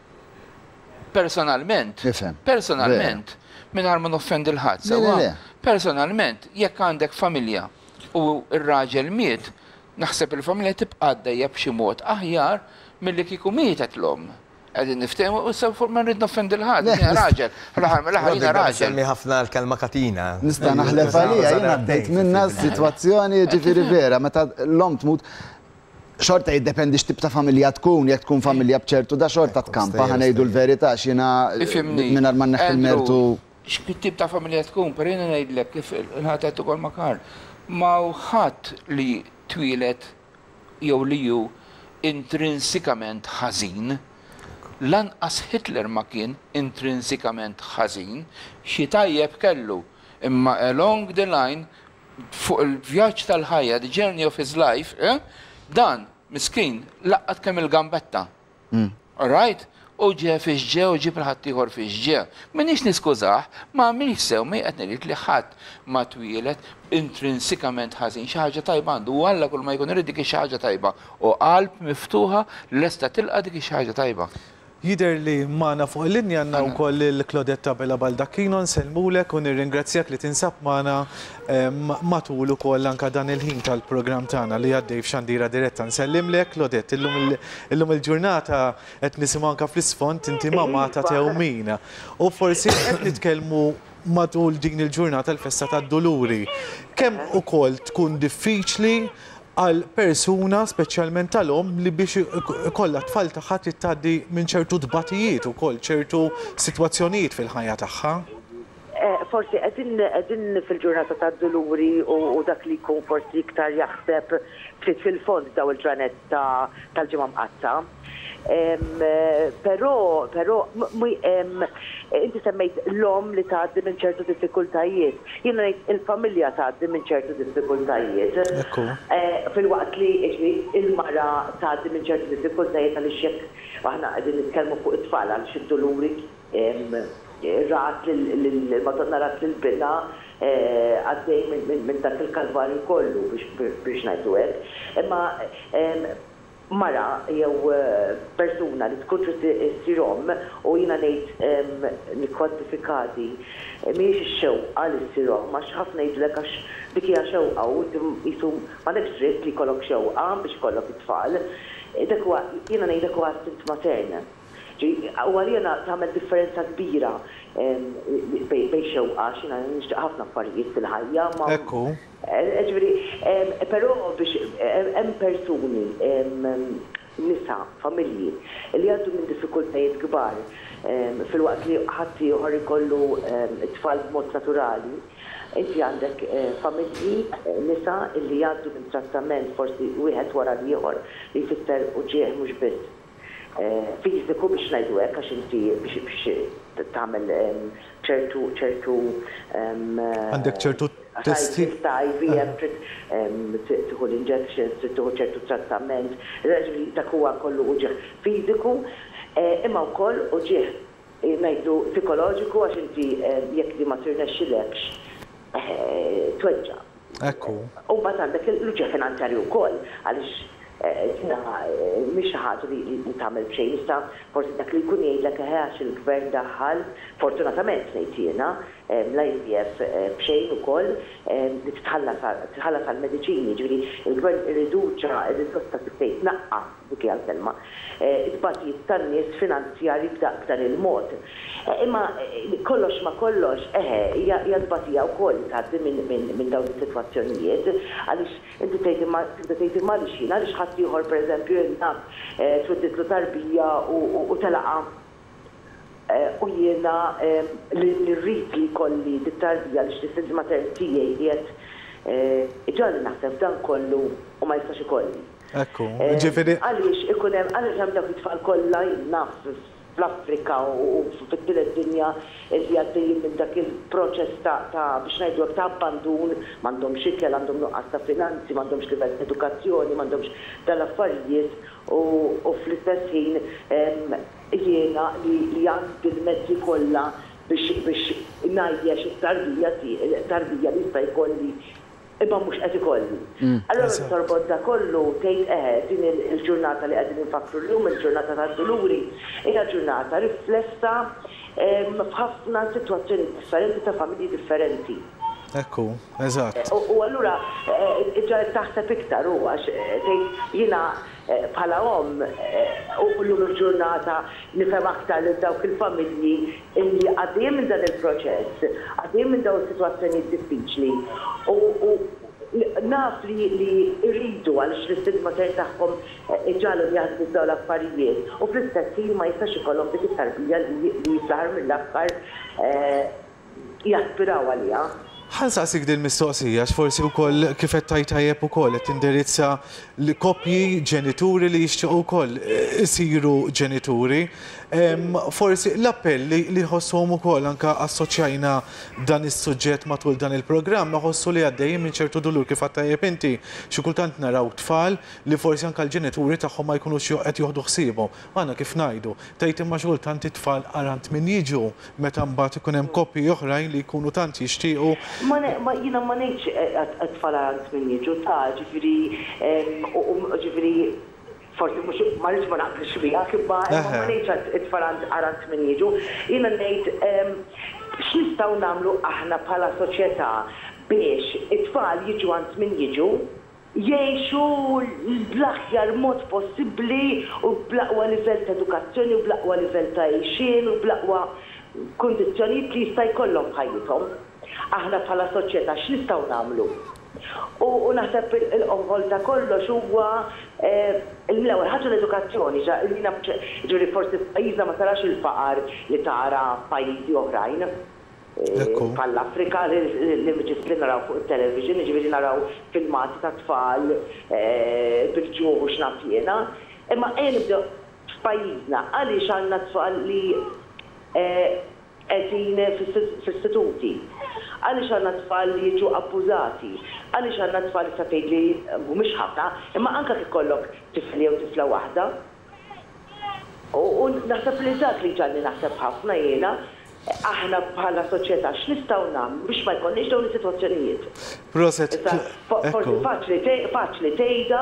Personalment, personalment, mingħajr ma noffendi l-ħadd sewwa, personalment, jekk għandek familja u r-raġel miet, naħseb il-familja tibqa' għaddejja b'xi mod aħjar milli kieku mietet l-omm. Għedin niftemu, u s-sab ma nrid noffendi l-ħad, jina raġel, l-ħar jina raġel. Semmi ħafna l-kelma katina. Nista naħlef għalija, jina għaddejt minna situazzjoni ġifiri vera, meta l-om tmut, xorta jiddependi x'tib ta' familja tkun, jekk tkun familja bċertu, da xorta tkampa, ħanejdu l-verità, xina minna l-man neħil-mertu. X'tib ta' familja tkun, per jina ngħidlek kif il-ħatet ukoll makar. Ma ħadd li twilet jew li ju intrinsikament ħażin, lanqas Hitler ma kien intrinsikament ħażin, xi tajjeb kellu, imma along the line fuq il-vjaġġ tal-ħajja, the journey of his life, eh, dan miskin laqqat kemm il-gambetta. All right? u ġie fiex ġie u ġib ħaddieħor fiex ġie. Minix niskużah, ma minix sew ma qed ngħid li ħadd ma twielet intrinsikament ħażin xi ħaġa tajba għandu u Alla kull ma jkun irid dik xi ħaġa tajba u qalb miftuħa lesta tilqa' dik xi ħaġa tajba. Jider li maħna fuq il-linja għanna u koll il-Klodetta Bella Baldacchino nselmulek u nirringrazzjak li tinsab maħna matul u koll anka dan il-ħin tal-program tagħna li għaddej f'xandira diretta. Nsellimlek, Klodett, illum il-ġurnata qed nisimgħu anka fl-isfond inti mamma ta' Tewmina. U forsi qed nitkellmu matul din il-ġurnata l-festa tad-Duluri. Kemm ukoll tkun diffiċli għal persuna speċjalment tal-om li biex kollha tfal tagħha tgħaddi minn ċertu dbatijiet ukoll ċertu sitwazzjonijiet fil-ħajja tagħha. Forsi qegħdin fil-ġurnata tad-Duluri u dak li jkun forsi iktar jaħseb fil-fond daw il-ġranet tal-ġimgħa mqatta. Però però inti semmejt l-om li tgħaddi minn ċertu diffikultajiet. Jiena ngħid il-familja tgħaddi minn ċertu diffikultajiet. Fil-waqt li il-mara tgħaddi minn ċertu diffikultajiet għaliex jekk aħna qegħdin nitkellmu fuq it-tfal għaliex id-Duluri rat l-Madonna rat l-bina għaddej minn dak il-kalvarju kollu biex ngħidu hekk. Imma mara jew persuna li tkun issirhom u jiena ngħid nikkwantifikati mhijiex ix-xewqa li ssirhom għax ħafna jgħidlek għax dik hija xewqa u jisu m'għandekx dritt li jkollok xewqa biex ikollok it-tfal. Dak huwa jiena ngħid dak huwa stint matern. U għalina tagħmel differenza kbira bejn xewqa x'jiena nixtieq ħafna affarijiet fil-ħajja. Ekku. Ġifieri, però biex hemm persuni, nisa, familji li għaddu minn diffikultajiet kbar fil-waqt li ħadd ieħor ikollu tfal b'mod naturali. Inti għandek familji, nisa li għaddu minn trattament forsi wieħed wara l-ieħor li jfisser uġieħ mhux biss fiżiku biex ngħidu hekk għax inti biex tagħmel ċertu ċertu għandek ċertu testi ta' I V F trid tieħu l-injections, trid tieħu ċertu trattament, dak huwa kollu uġieħ fiżiku imma wkoll uġieħ ngħidu psikoloġiku għax inti jekk li ma tirnexxilekx tweġġa'. Ekku. U mbagħad għandek l-uġieħ finanzjarju wkoll għaliex mhix xi ħaġa li tagħmel b'xejn, issa forsi dak li jkun jgħidlek għax il-gvern daħħal fortunatament ngħid jiena l-I V F b'xejn ukoll li titħallas għall-mediċini, ġifieri il-gvern irriduċa r-riżosta tgħid naqqas dik hija l-kelma it-tbatijiet tan-nies finanzjarji b'dan il-mod. Imma kollox ma kollox eħe hija tbatija wkoll tgħaddi minn dawn is-sitwazzjonijiet għaliex inti tgħid imma għaliex jiena għaliex ħadd ieħor pereżempju innaf twidditlu tarbija u telaqa' u jiena li rrid li jkolli dit-tarbija li x'tissil matern tiegħi qiegħed iġalli naħseb dan kollu u ma jistax ikolli. Ekku, ġifieri. Għaliex ikun hemm għaliex hemm dawk it-tfal kollha naf fl-Afrika u fit-tielet dinja li għaddejjin minn dak il-proċess ta' biex ngħidu ta' abbandun, m'għandhomx ikel, għandhom nuqqas ta' finanzi, m'għandhomx livell ta' edukazzjoni, m'għandhomx dal-affarijiet u fl-istess ħin jiena li għandi l-mezzi kollha biex ngħajjex it-tarbija tarbija li jista' jkolli imma mhux qed ikolli. Allura torbod da kollu tgħid eħe din il-ġurnata li qegħdin infakru llum il-ġurnata tad-Duluri hija ġurnata riflessa f'ħafna sitwazzjoni differenti ta' familji differenti. Ekku, eżatt. U allura ġara taħseb iktar u għax tgħid jiena bħala om u llum il-ġurnata nifhem aktar lil dawk il-familji li għaddejjem minn dan il-proċess, għaddejjem minn dawn is-sitwazzjonijiet diffiċli u naf li rridu għaliex l-istigma tagħhom ġalhom jaħdmu dawn l-affarijiet u fl-istess ħin ma jistax ikollhom dik it-tarbija li jisar mill-aħħar jaspiraw għaliha. Ħansaqsik din mistoqsija, x'forsi wkoll kif qed tajt tajjeb ukoll qed tindirizza li koppji ġenituri li jixtiequ wkoll isiru ġenituri. Forsi l-appell li ħossuhom ukoll anke assoċjajna dan is-suġġett matul dan il-programm ħossu li għaddejjin minn ċertu dulur kif qed tajjeb inti xi kultant naraw tfal li forsi anke l-ġenituri tagħhom ma jkunux qed joħdu ħsiebhom. Għandna kif ngħidu, tgħid imma xi kultant it-tfal arant min jiġu meta mbagħad ikun hemm koppji oħrajn li jkunu tant jixtiequ. Ma jina ma ngħidx għat-tfal arant min jiġu ta' ġifieri ġifieri forsi mux marriċ ma naqblix bija, kibba ma ngħidx għat-tfal arant min jiġu. Jina ngħid x'nistgħu nagħmlu aħna bħala soċjetà biex it-tfal jiġu għand min jiġu jgħixu bl-aħjar mod possibbli u bl-aqwa livell ta' edukazzjoni u bl-aqwa livell ta' għejxien u bl-aqwa kondizzjonijiet li jista' jkollhom bħajjithom. Aħna bħala soċjetà x'nistgħu nagħmlu? U naħseb il-qonqol ta' kollox huwa l-ewwel ħaġa l-edukazzjoni, ġifieri forsi f'pajjiżna ma tarax il-faqar li tara pajjiżi oħrajn. Bħall-Afrika li ġifieri naraw fuq it-television, ġifieri naraw filmati ta' tfal bil-ġuħ u x'naf jiena. Imma ejja nibdew f'pajjiżna għaliex għandna tfal li qegħdin fl-istituti. Għaliex għandna tfal li jiġu abbużati, għaliex għandna tfal li sa tgħid li mhumiex ħafna, imma anke kif ikollok tifel jew tifla waħda. U naħseb li dak li ġalli naħseb ħafna jiena, aħna bħala soċjetà x'nistgħu nagħmlu biex ma jkollniex dawn is-sitwazzjonijiet. Proset. Forsi faċli tgħidha,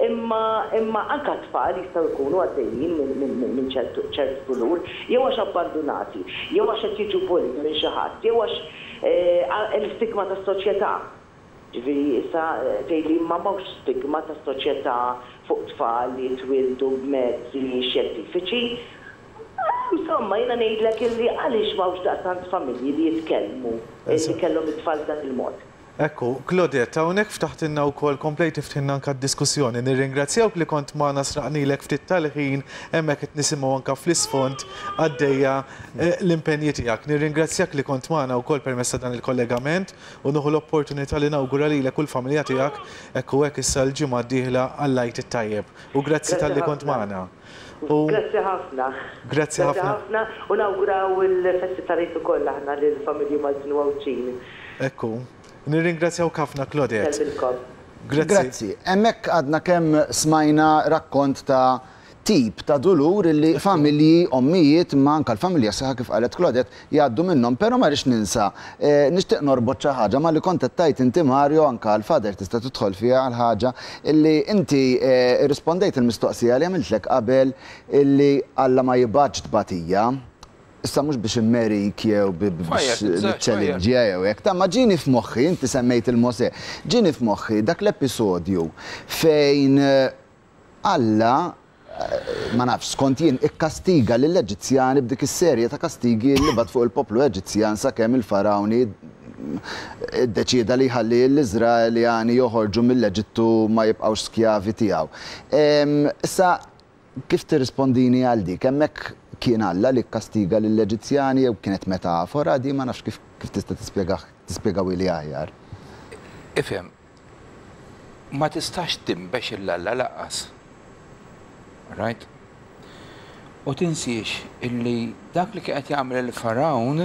imma anke tfal jistgħu jkunu għaddejjin minn ċertu dulur, jew għax abbandunati, jew għax qed jiġu bullied minn xi ħadd, jew għax l-istigma tas-soċjetà. Ġifieri issa tgħidli ma m'hawnx stigma tas-soċjetà fuq tfal li twildu b'mezzi xjentifiċi. Insomma, jiena ngħidlek illi għaliex m'hawnx daqstant familji li jitkellmu li kellhom it-tfal dan il-mod. Ekku, Claudette, hawnhekk ftaħtilna wkoll komplejt ftinna anke d-diskussjoni. Nirringrazzjawk li kont magħna sraqnilek ftit tal-ħin hemmhekk qed nisimgħu anke fl-isfond għaddejja l-impenji tiegħek. Nirringrazzjak li kont magħna wkoll permezz ta' dan il-kollegament u nieħu l-opportunità li nawgura lilek u l-familja tiegħek hekk u hekk issa l-ġimgħa d-dieħla għall-lajt it-tajjeb. U grazzi tal-li kont magħna. Grazzi ħafna. Grazzi ħafna. U nawguraw il-festivalit ukoll aħna lill-familji Maltin u Ċini. Ekku. Nirringrazzjaw ħafna Claudette. Grazzi. Hemmhekk għadna kemm smajna rakkont ta' tip ta' dulur li familji, ommijiet, ma anke l-familja saħa kif qalet Claudette jgħaddu minnhom, però ma rridx ninsa. Nixtieq norbot xi ħaġa ma li kont qed tajt inti Mario anke l-fader tista' tidħol fiha għal ħaġa illi inti irrispondejt il-mistoqsija li għamiltlek qabel illi Alla ma jibgħatx tbatija. Issa mhux biex immerik jew biex challenge jew hekk. Ta' ma ġieni f'moħħi, inti semmejt il-Mosè, ġieni f'moħħi dak l-episodju fejn Alla ma nafx skont jien ikkastiga lill-Eġizzjani b'dik is-serje ta' kastigi li bad fuq il-poplu Eġizzjan sakemm il-Farawni iddeċieda li jħalli l-Iżraeljani joħorġu mill-Eġittu ma jibqgħux skjavi tiegħu. Issa kif tirrispondini għal dik hemmhekk kien Alla li kkastiga lill-Eġizzjani jew kienet metafora di ma nafx kif kif tista' tispjegaw li aħjar. Ifhem, ma tistax timbex il-Alla laqqas. Right? U tinsiex illi dak li kien qed jagħmel il-Farawn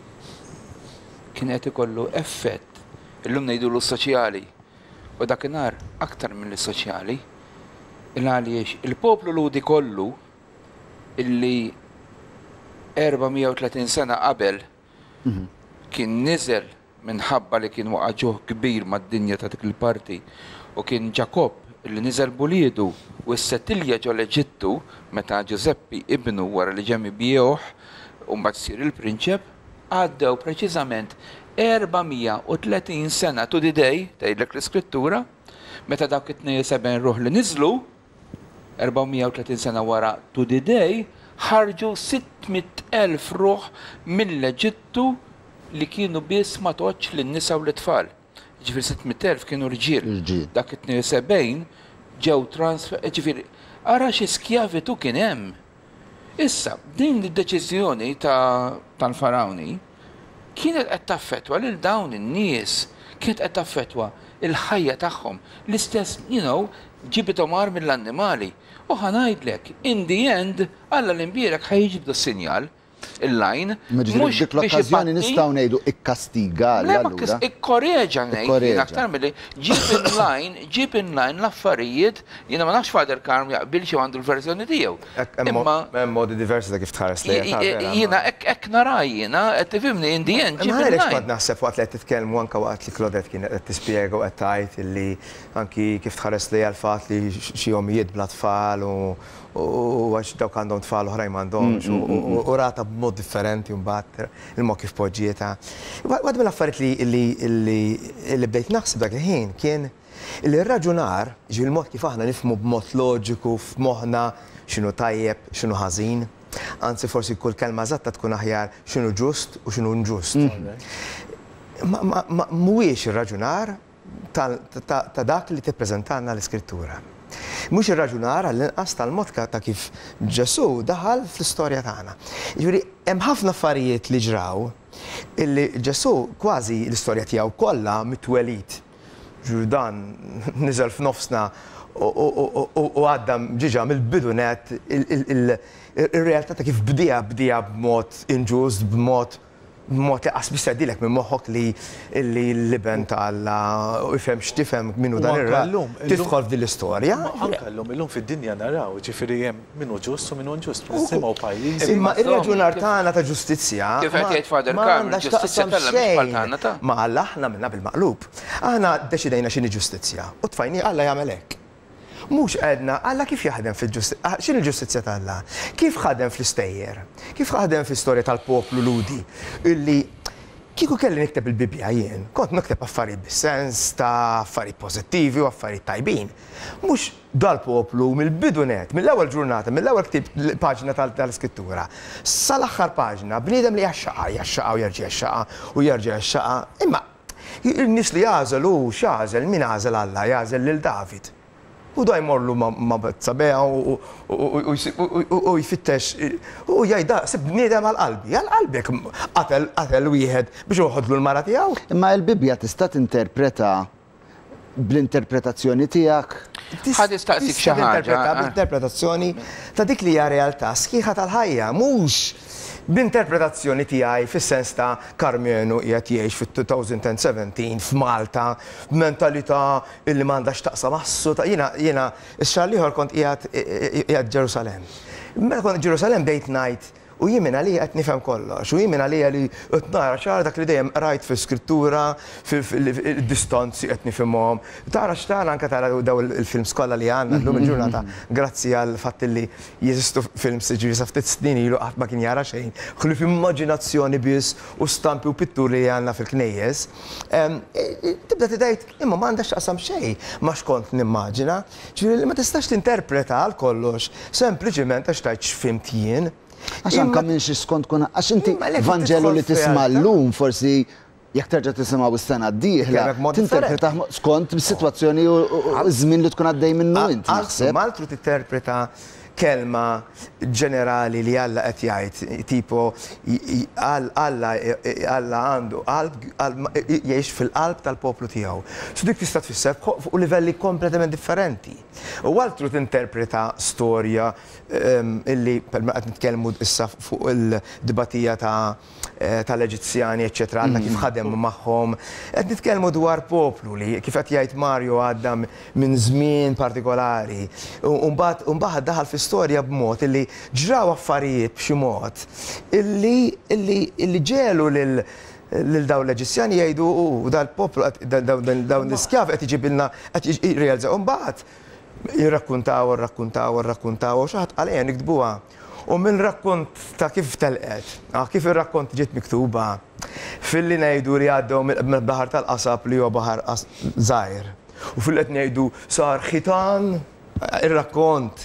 kien qed ikollu effett illum ngħidulu soċjali u dakinhar aktar mill-soċjali il għaliex il-poplu ludi kollu illi erbamija u tletin sena qabel kien niżel minħabba li kien waqa' ġuħ kbir mad-dinja ta' dik il-parti u kien Ġakob illi niżel buliedu u s-settilja ġol Eġittu meta Giuseppi ibnu wara li ġemmi bieħ u mbagħad sir il-prinċep għaddew preċiżament erbamija u tletin sena to the day tgħidlek l-iskrittura meta dawk it-tnejn sebgħin ruħ li niżlu erbamija u tletin sena wara to the day ħarġu sittmija elf ruħ mill-Eġittu li kienu biss ma toċ lin-nisa u l-tfal. Ġifieri sittmija elf kienu rġiel. Dak it-tnejn sebgħin ġew transfer, ġifieri ara xi skjavitu kien hemm. Issa, din id-deċiżjoni tal-Farawni kienet qed taffettwa lil dawn in-nies, kienet qed taffettwa il-ħajja tagħhom. L-istess, you know, ġibit omar mill-annimali. U ħanajdlek, in the end, alla l-imbierek ħajġibdu s-sinjal, il-lajn. Mux dik l-okkazjoni nistaw nejdu ikkastiga l-allura. Ikkoreġa nejdu, aktar mill-li ġib in-lajn, ġib in-lajn l-affarijiet, jina ma nafx Fader Karm jaqbil xi għandu l-verżjoni tiegħu. Imma modi diversi ta' kif tħares lejha. Jina ek naraj, jina qed tifhimni in the end ġib in-lajn. Ma kont naħseb waqt li qed titkellmu anke waqt li Claudette kienet qed tispjega u qed tgħid illi anki kif tħares lejha l-fatt li xi jomijiet bla tfal u għax dawk għandhom tfal oħrajn m'għandhomx u rata b'mod differenti mbagħad il-mod kif poġġietha. Waħda mill-affarijiet li bdejt naħseb dak il-ħin kien li r-raġunar ġi l-mod kif aħna nifhmu b'mod loġiku f'moħħna x'inhu tajjeb, x'inhu ħażin. Anzi forsi kull kelma eżatta tkun aħjar x'inhu ġust u x'inhu inġust. Mhuwiex ir-raġunar ta' dak li tippreżentanna l-iskrittura. Mhux ir-raġunar għall-inqas tal-mod ta' kif Ġesu daħal fl-istorja tagħna. Jiġifieri hemm ħafna affarijiet li ġraw illi Ġesu kważi l-istorja tiegħu kollha mitwelid. Ġifieri dan niżel f'nofsna u għadda ġiġa mill-bidu net ir-realtà ta' kif bdija bdija b'mod inġust, b'mod b'mod li qas bissa dilek minn moħħok li l-liben tal-Alla u jifhem x'tifhem minnu dan ir-rallum tidħol f'din l-istorja. Anke llum illum fid-dinja naraw, ġifieri hemm minnu ġust u minnu inġust. Nisimgħu pajjiżi. Imma ir-raġunar tagħna ta' ġustizzja kif qed jgħid Fader Karm, ġustizzja tagħna mhix bħal tagħna ta'. Ma Alla aħna minna bil-maqlub. Aħna ddeċidejna x'inhi ġustizzja u tfajni Alla jagħmel hekk. Mhux qedna Alla kif jaħdem fil-ġustizzja, x'inhi l-ġustizzja ta' Alla? Kif ħadem fl-istejjer? Kif ħadem fl-istorja tal-poplu ludi? Illi kieku kelli nikteb il-Bibja jien, kont nikteb affarijiet bis-sens ta' affarijiet pożittivi u affarijiet tajbin. Mhux dal-poplu mill-bidu net, mill-ewwel ġurnata, mill-ewwel ktib paġna tal-iskrittura, sal-aħħar paġna bniedem li jaxxaqa, jaxxaqa u jerġa' jaxxaqa u jerġa' jaxxaqa. Imma n-nies li jażel hu x'jażel, min għażel Alla, jażel lil David. U da jmorlu ma b'tzabeha u jfittex u jgħidha sib bniedem għal-qalbi. Għal-qalbek qatel wieħed biex uħodlu l-mara tiegħu. Imma l-Bibja tista' tinterpreta bl-interpretazzjoni tiegħek. Ħad istaqsik xi ħaġa. Bl-interpretazzjoni ta' dik li hija realtà sħiħa tal-ħajja, mhux b'interpretazzjoni tiegħi fis-sens ta' Karmenu qiegħed jgħix fit-twenty seventeen f'Malta b'mentalità illi m'għandax taqsam assu ta' jiena jiena x-xahar ieħor kont qiegħed Ġerusalemm. Meta kont Ġerusalemm bdejt ngħid u jien minn għalija qed nifhem kollox, u jien minn għalija li qed nara xara dak li dejjem rajt fis-skrittura, fil-distanzi qed nifhimhom. Tara x'tara anke tara daw il-films kollha li għandna llum il-ġurnata grazzi għal fatt li jeżistu films ġifieri sa ftit snin ilu qatt ma kien jara xejn, ħlu f'immaġinazzjoni biss u stampi u pitturi li għandna fil-knejjes. Tibda tidgħid imma m'għandax taqsam xejn ma xkont nimmaġina, ġifieri ma tistax tinterpreta għal kollox sempliċiment għax tgħid x'fimt jien. Għax anke minn xi skont kun għax inti Vanġelu li tisma' llum forsi jekk terġa' tisimgħu is-sena d-dieħla tinterpreta skont is-sitwazzjoni u żmien li tkun għaddej minnu int naħseb. Maltru tinterpreta kelma ġenerali li Alla qed jgħid tipo Alla għandu qalb jgħix fil-qalb tal-poplu tiegħu. Su dik tista' tfisser fuq livelli kompletament differenti. U altru tinterpreta storja illi qed nitkellmu issa fuq il-dibatija tal-Eġizzjani, eċċetera, Alla kif ħadem magħhom. Qed nitkellmu dwar poplu li kif qed jgħid Mario għadda minn żmien partikolari. U mbagħad daħal fl-istorja b'mod illi ġraw affarijiet b'xi mod illi ġelu lil dawn l-Eġizzjani jgħidu u dal-poplu dawn l-iskjav qed iġibilna qed jirrealizzaw mbagħad jirrakkuntaw, irrakkuntaw, irrakkuntaw u xi ħadd għalejha nikdbuha. U minn rakkont ta' kif telqet, kif ir-rakkont ġiet miktuba fil-li ngħidu li għaddew mill-baħar tal-qasab li huwa baħar żgħir. U fil-qed ngħidu sar ħitan ir-rakkont,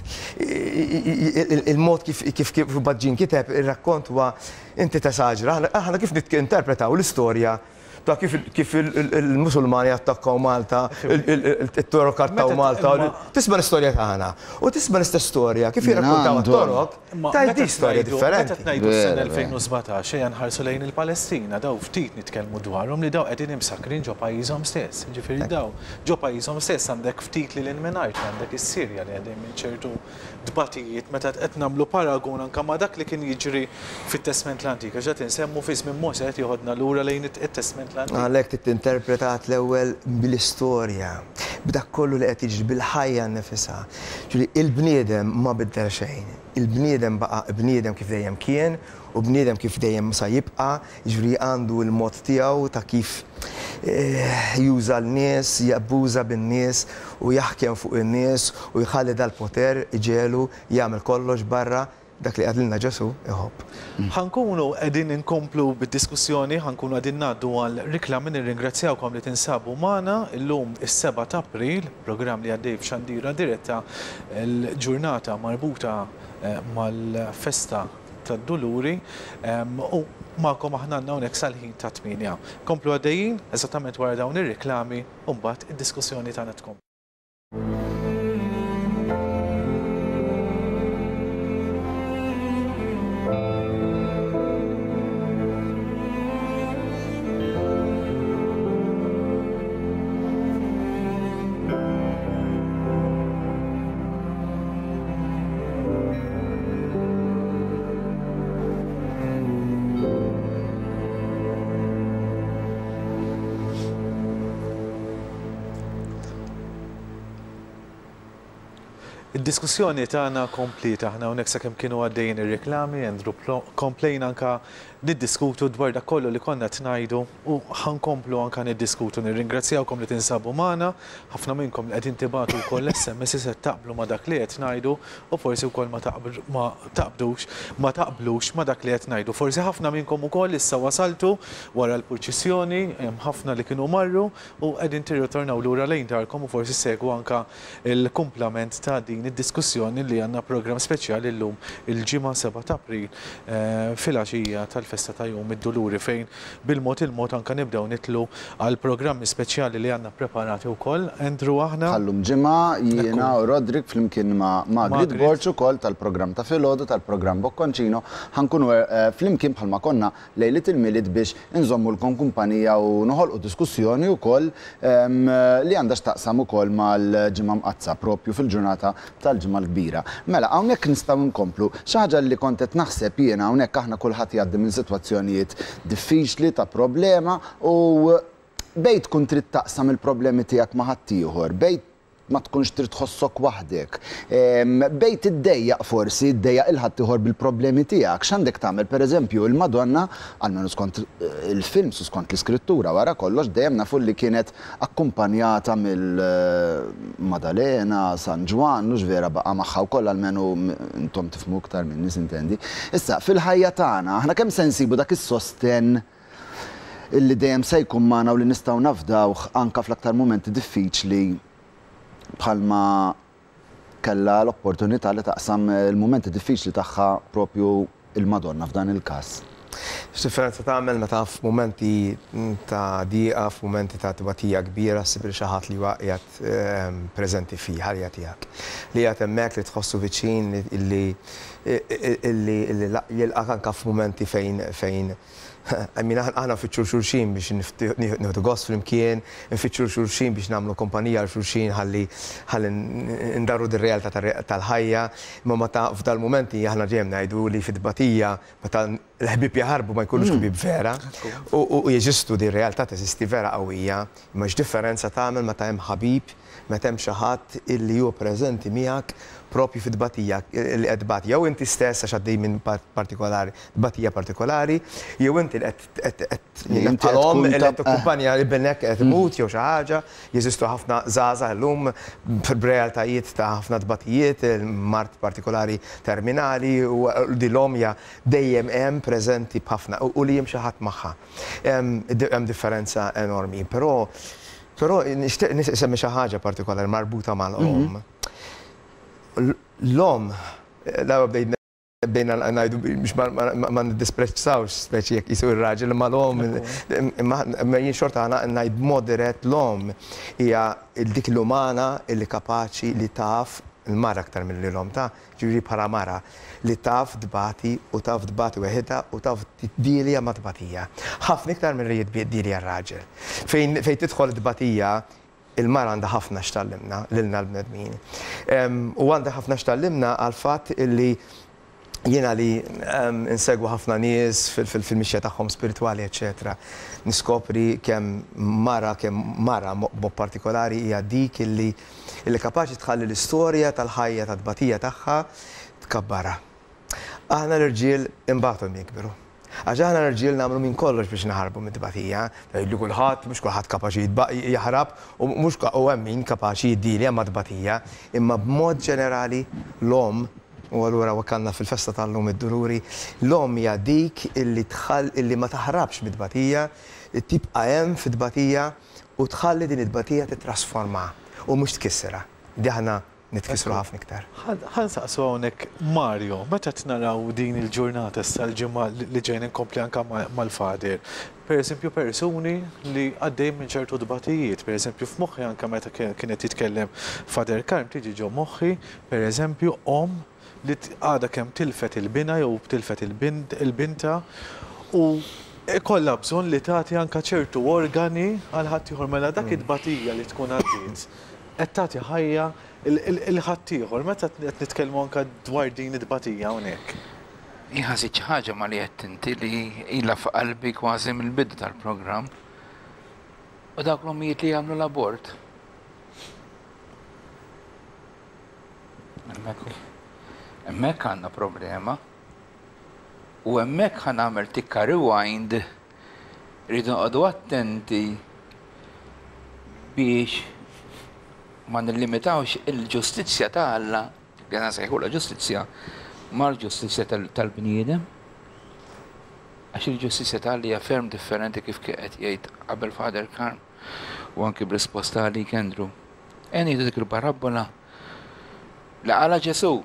il-mod kif Ġien kiteb ir-rakkont huwa inti tesaġra. Aħna kif ninterpretaw l-istorja ta' kif il-Musulmani attakkaw Malta, il-Torok artaw Malta, tisma' l-istorja tagħna. U tisma' l-istess storja, kif jirrakkuntaw it-Torok, ta' di storja differenti. Meta ngħidu s-sena elfejn u sbatax xejn nħarsu lejn il-Palestina, daw ftit nitkellmu dwarhom li daw qegħdin imsakrin ġo pajjiżhom stess. Ġifieri daw ġo pajjiżhom stess għandek ftit li l-inminajt għandek is-Sirja li għedin minn ċertu dbatijiet meta qed nagħmlu paragun anke ma' dak li kien jiġri fit-Testament l-Antika. Ġa tinsemmu fi żmien Mose qed joħodna lura lejn it-Testament l-Antika. Għalhekk tinterpretat l-ewwel bil-istorja, b'dak kollu li qed jiġri bil-ħajja nnifisha. Ġieli il-bniedem ma biddel xejn. Il-bniedem baqa' bniedem kif dejjem kien u bniedem kif dejjem sa jibqa', jiġri għandu l-mod tiegħu ta' kif juża l-nies, jabbuża bin-nies u jaħkem fuq in-nies u jħalli dal-poter iġelu jagħmel kollox barra dak li għadilna Ġesu iħobb. Ħankunu qegħdin inkomplu bid-diskussjoni, ħankunu qegħdin ngħaddu għal riklami nirringrazzjawkom li tinsabu magħna illum is-seba' ta' April, programm li għaddej f'Xandira diretta l-ġurnata marbuta mal-festa ta' Duluri u ma'kom aħna għandna hawnhekk sal-ħin ta' tminja. Komplu għaddejjin eżattament wara dawn ir-riklami u mbagħad id-diskussjoni tagħna tkompli. Id-diskussjoni tagħna komplita aħna hawnhekk sakemm kienu għaddejjin ir-reklami, Andrew komplejn anka niddiskutu dwar dak kollu li konna tnajdu u ħankomplu anka niddiskutu. Nirringrazzjawkom li tinsabu magħna, ħafna minnkom li qegħdin tibatu wkoll S M S se taqblu ma' dak li qed ngħidu u forsi wkoll ma taqblux ma taqblux ma dak li qed ngħidu. Forsi ħafna minnkom ukoll issa wasaltu wara l-purċissjoni, hemm ħafna li kienu marru u qegħdin tirritornaw lura lejn darkom u forsi segwu anka il-kumplament ta' din id-diskussjoni li għandna programm speċjali llum il-ġimgħa seba' ta' April fil-għaxija tal-festa ta' jum id-Duluri fejn bil-mod il-mod anke nibdew nitlu għal programmi speċjali li għandna preparati wkoll. Andrew aħna. Ħallum ġimgħa jiena u Rodrik flimkien ma' Grid Borċ ukoll tal-programm ta' filgħodu tal-programm Bokkonċino ħankunu flimkien bħalma konna lejlet il-milied biex inżommu lkom kumpanija u noħolqu diskussjoni wkoll li għandha x'taqsam ukoll mal-ġimgħa mqazza propju fil-ġurnata tal-ġimgħa l-kbira. Mela hawnhekk nistgħu nkomplu xi ħaġa li kont qed naħseb jiena hawnhekk aħna kulħadd jgħaddi minn sitwazzjonijiet diffiċli ta' problema u bejt tkun trid taqsam il-problemi tiegħek ma' ħadd ieħor, bejt ma tkunx trid tħossok waħdek. Bejt iddejjaq forsi iddejjaq il-ħadd ieħor bil-problemi tiegħek. X'għandek tagħmel pereżempju il-Madonna għalmenu skont il-film su skont l-iskrittura wara kollox dejjem nafu li kienet akkumpanjata mill-Madalena, San Ġwan, mhux vera baqa' magħha wkoll għalmenu intom tifhmu iktar minni sintendi. Issa fil-ħajja tagħna aħna kemm se nsibu dak is-sosten illi dejjem se jkun magħna u li nistgħu nafdawh anke fl-aktar mumenti diffiċli bħalma kellha l-opportunità li taqsam il-mumenti diffiċli tagħha propju il-Madonna f'dan il-każ. X'differenza tagħmel meta f'mumenti ta' dieqa, f'mumenti ta' tbatija kbira ssib xi ħadd li huwa qiegħed preżenti fi ħajja tiegħek. Li qiegħed hemmhekk li tħossu viċin li jilqak anke f'mumenti fejn fejn Għamina għana nfittxu xulxin biex nieħdu gost flimkien, nfittxu xulxin biex nagħmlu kompanija għal xulxin ħalli ndarru dir-realtà tal-ħajja, imma meta f'dal-mumenti aħna ġejjem ngħidu li fid-tbatija meta l-ħbieb jaħarbu ma jkunux ħbieb vera u jeżistu di realtà teżisti vera qawwija, imma x'differenza tagħmel meta hemm ħabib, meta hemm xi ħadd illi hu preżenti miegħek propju fid-tbatija li qed tbati. Jew inti stess għax għaddej minn partikolari, tbatija partikolari, jew inti qed bħalhom li qed tikkumpanja li bennek qed imut jew xi ħaġa, jeżistu ħafna żgħażagħ illum b'realtajiet ta' ħafna tbatijiet, mart partikolari terminali u di l-omja dejjem hemm preżenti b'ħafna u li hemm xi ħadd magħha. Hemm differenza enormi, però però nixtieq nisemmi xi ħaġa partikolari marbuta mal-om. L-om, l-għu bdejt bejna ngħidu biex ma nidisprezzawx speċi jekk jisu ir-raġel imma l-om imma jien xorta ngħid moderet l-om hija dik l-umana li kapaċi li taf il-mara aktar mill l-om ta' ġifieri bħala mara li taf dbati u taf dbati weħida u taf tidilja ma dbatija. Ħafna iktar minn li jidilja r-raġel. Fejn tidħol dbatija il-mara għandha ħafna x'tallimna lilna l-bnedmin. U għandha ħafna x'tallimna għal fatt illi jiena li insegwu ħafna nies fil-mixja tagħhom spiritwali, eċetera. Niskopri kemm mara kemm mara mod partikolari hija dik illi illi kapaċi tħalli l-istorja tal-ħajja tad-tbatija tagħha tkabbara. Aħna l-irġiel imbagħtu jikberu. Għax aħna l-irġiel nagħmlu minn kollox biex naħarbu mid-tbatija, li kulħadd mhux kulħadd kapaċi jaħrab u mhux u hemm min kapaċi jiddilja mad-tbatija, imma b'mod ġenerali l-om u għallura wakanna fil-festa tal-lum id-Duluri, l-om hija dik illi tħall illi ma taħrabx mid-tbatija, tibqa' hemm fid-tbatija u tħalli din id-tbatija titrasforma u mhux tkissera. Diħna nitkissru ħafna iktar. Ħan saqsu hawnhekk Mario, meta naraw din il-ġurnata sal-ġimgħa li ġejn inkompli anke mal-fader. Pereżempju persuni li għaddej minn ċertu dbatijiet, pereżempju f'moħħi anke meta kienet jitkellem Fader Karm tiġi ġo moħħi, pereżempju om li għada kemm tilfet il-bina jew tilfet il-binta u kollha bżonn li tagħti anke ċertu organi għal ħadd ieħor mela dak id-tbatija li tkun għaddiet qed tagħti ħajja il-ħadd ieħor meta qed nitkellmu anke dwar din id-tbatija hawnhekk. Ħażid xi ħaġa ma li qed inti li ilha f'qalbi kważi mill-bidu tal-programm u dawk l-ommijiet li jagħmlu l-abort. Hemmhekk għandna problema u hemmhekk ħa nagħmel tikka rewind rridu noqogħdu attenti biex ma nillimitawx il-ġustizzja ta' Alla, li nsejħulha ġustizzja, mal-ġustizzja tal-bniedem. Għax il-ġustizzja ta' Alla hija ferm differenti kif qed jgħid qabel Fader Karm u anke b'risposta għalik Andrew. Għen jgħidu dik il-parabbola li qala Ġesu.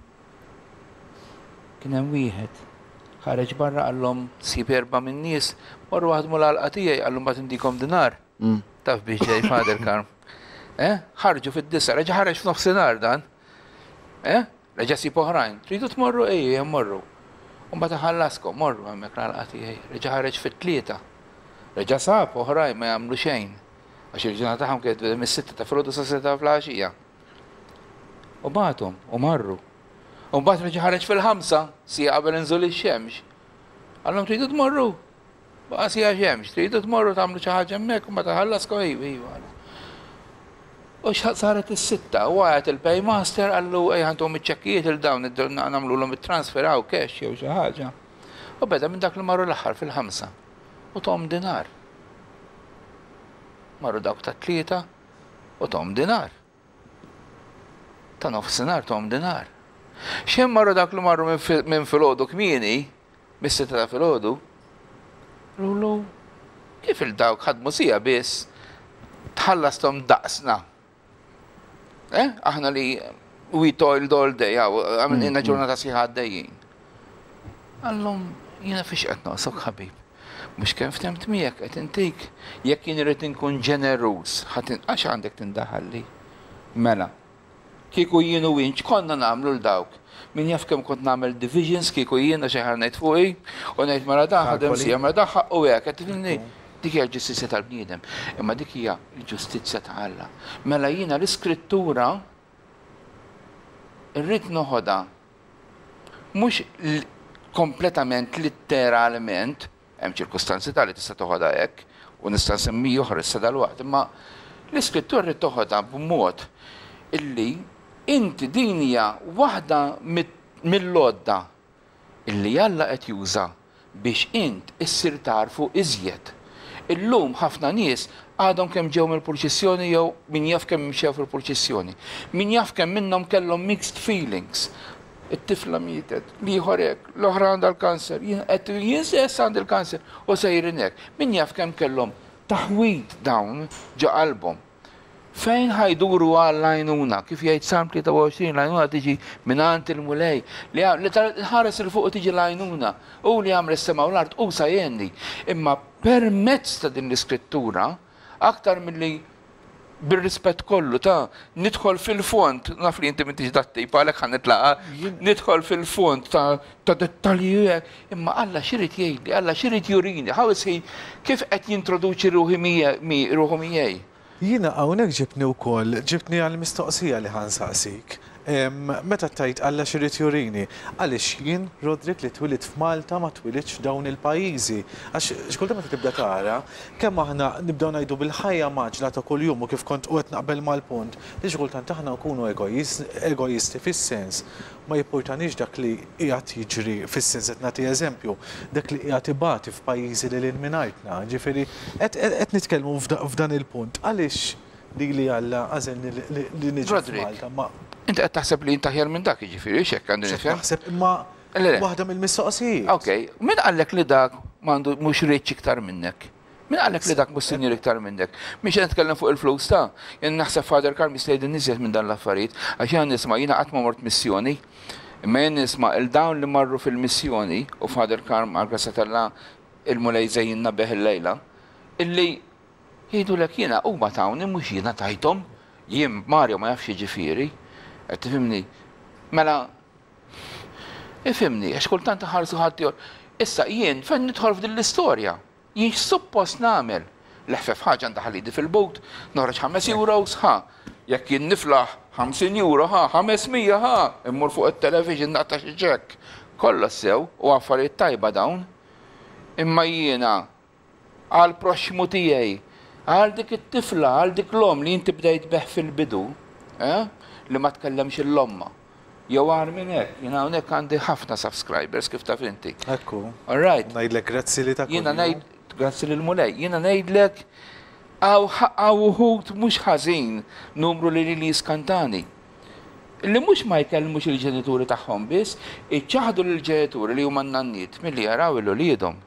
Kien hemm wieħed ħareġ barra qallhom sib erba' min nies, morru waħdmu l-għalqa tiegħi qallhom ma tindikom dinar. Taf biex ġej Fader Karm. Eh? Ħarġu fid-disa, reġa' ħareġ f'nofsinhar dan. Eh? Reġa' sib oħrajn. Tridu tmorru ejja morru. U mbagħad ħallaskom morru hemmhekk l-għalqa tiegħi. Reġa' ħareġ fit-tlieta. Reġa' sab oħrajn ma jagħmlu xejn. Għax il-ġurnata tagħhom kienet mis-sitta ta' filgħodu sa sitta fl-għaxija. U bagħthom u marru. U mbagħad reġa' ħareġ fil-ħamsa, sija qabel inżul ix-xemx. Għallhom tridu tmorru. Baqa' sija xemx, tridu tmorru tagħmlu xi ħaġa hemmhekk u mbagħad ħallaskom ejja. U saret is-sitta, u għajat il-paymaster għallu ejħantom iċ-ċekkijiet il-dawn nagħmlu l-hom it-transfer għaw cash jew xi ħaġa. U beda minn dak li marru l-aħħar fil-ħamsa. U tom dinar. Marru dawk ta' tlieta u tom dinar. Ta' nofsinhar tom dinar. X'hemm marru dak li marru minn filgħodu kmieni, mis-sitta ta' filgħodu, rulu kif il-dawk ħadmu sija biss tħallastom daqsna. Eh? Aħna li we toiled all day, għamil inna ġurnata siħa għaddejjien. Għallum, jina fiex qed noqsok ħabib. Mux kem ftemt miegħek qed intik. Jekk jien irid inkun ġeneruż, għax għandek tindaħalli. Mela. Kieku jien u winċ konna nagħmlu l-dawk. Min jaf kemm kont nagħmel divisions kieku jien għax ħar ngħid fuqi u ngħid mara daħħadem sija mara daħħaq u hekk qed tifhimni. Dik hija l-ġustizzja tal-bniedem, imma dik hija l-ġustizzja ta' Alla. Mela jiena l-iskrittura rrid noħodha mhux kompletament litteralment, hemm ċirkustanzi tali tista' toħodha hekk u nista' nsemmi oħra issa dalwaqt, imma l-iskrittura rrid toħodha b'mod illi inti din hija waħda mill-lodda illi Alla qed juża biex int issir tarfu iżjed. Illum ħafna nies għadhom kemm ġew mill-purċissjoni jew min jaf kemm mxew fil-purċissjoni. Min jaf kemm minnhom kellhom mixed feelings. It-tifla mietet, liħor hekk, l-oħra għandha l-kanser, qed jinsess għand il-kanser u sejrin hekk. Min jaf kemm kellhom taħwit dawn ġo qalbhom fejn ħajduru għall-lajnuna, kif jgħid Salm tlieta u għoxrin, lajnuna tiġi minant il-mulej, li ħares il-fuq tiġi lajnuna, u li għamre s-sema u l-art, u sajenni. Imma permezz ta' din l-iskrittura, aktar mill-li bil-rispett kollu ta' nidħol fil-font, naf li inti mintiġ datti, palek ħan nitlaqa, nidħol fil-font ta' dettalji, imma Alla xirit jgħidli, Alla xirit jurini, ħawis kif qed jintroduċi ruħi miegħi. Jina għawnek ġibni u koll, ġibni għal-mistoqsija li ħan saqsik. Meta tajt Alla xirit jurini, għalix jien Rodrik li twilit f'Malta ma twilitx dawn il-pajizi. Għax xkulta meta tibda tara, kemm aħna nibdaw najdu bil-ħajja maġla ta' kull-jum u kif kont u għet naqbel mal-punt, li xkultant aħna nkunu egoisti fis-sens. Ma jippurtanix dak li qiegħed jiġri fis-sens qed nagħti eżempju, dak li qiegħed ibati f'pajjiżi li lil minajtna. Ġifieri qed nitkellmu f'dan il-punt. Għaliex li li Alla għażel li niġi f'Malta. Inti qed taħseb li inti aħjar minn dak jiġifieri x'hekk għandi nifhem? Taħseb imma waħda mill-mistoqsijiet. Okej, min qallek li dak m'għandu mhux riċ iktar minnek? Min qallek li dak mhux sinjur iktar minnek? Mhix qed nitkellem fuq il-flus ta' jien naħseb Father Karl mistejdin niżjed minn dan l-affarijiet għax jien nisma' jiena qatt ma mort missjoni. Imma jien nisma' il-dawn li marru fil-missjoni u Father Karl għal Alla il-mulej żejjinna beħ il-lejla illi jgħidulek jiena huma tawni mhux jiena tajthom jien Mario ma jafx jiġifieri. Qed tifhimni. Mela ifhimni għax kultant ħarsu ħadd issa jien fejn nidħol f'din l-istorja. Jien suppost nagħmel leħfef ħaġa għandha ħalidi fil-bowt, noħroġ ħames euros ħa. Jekk jien niflaħ ħamsin euro ħa, ħames mija ħa, immur fuq it-television naqta xi ġekk. Kollha sew u affarijiet tajba dawn. Imma jiena għal proxmu tiegħi, għal dik it-tifla, għal dik l-om li inti bdejt beħ fil-bidu, li ma tkellemx il-lomma. Jew għar minn hekk, jiena hawnhekk għandi ħafna subscribers kif taf inti. Ekku. All right. Ngħidlek grazzi li ta' Jiena ngħid grazzi lil mulej. Jiena ngħidlek għaw uħud mhux ħażin numru li li skantani. Illi mhux ma jkellmux il-ġenituri tagħhom biss, iċċaħdu lill-ġenituri li huma n-nanniet milli jaraw il-uliedhom.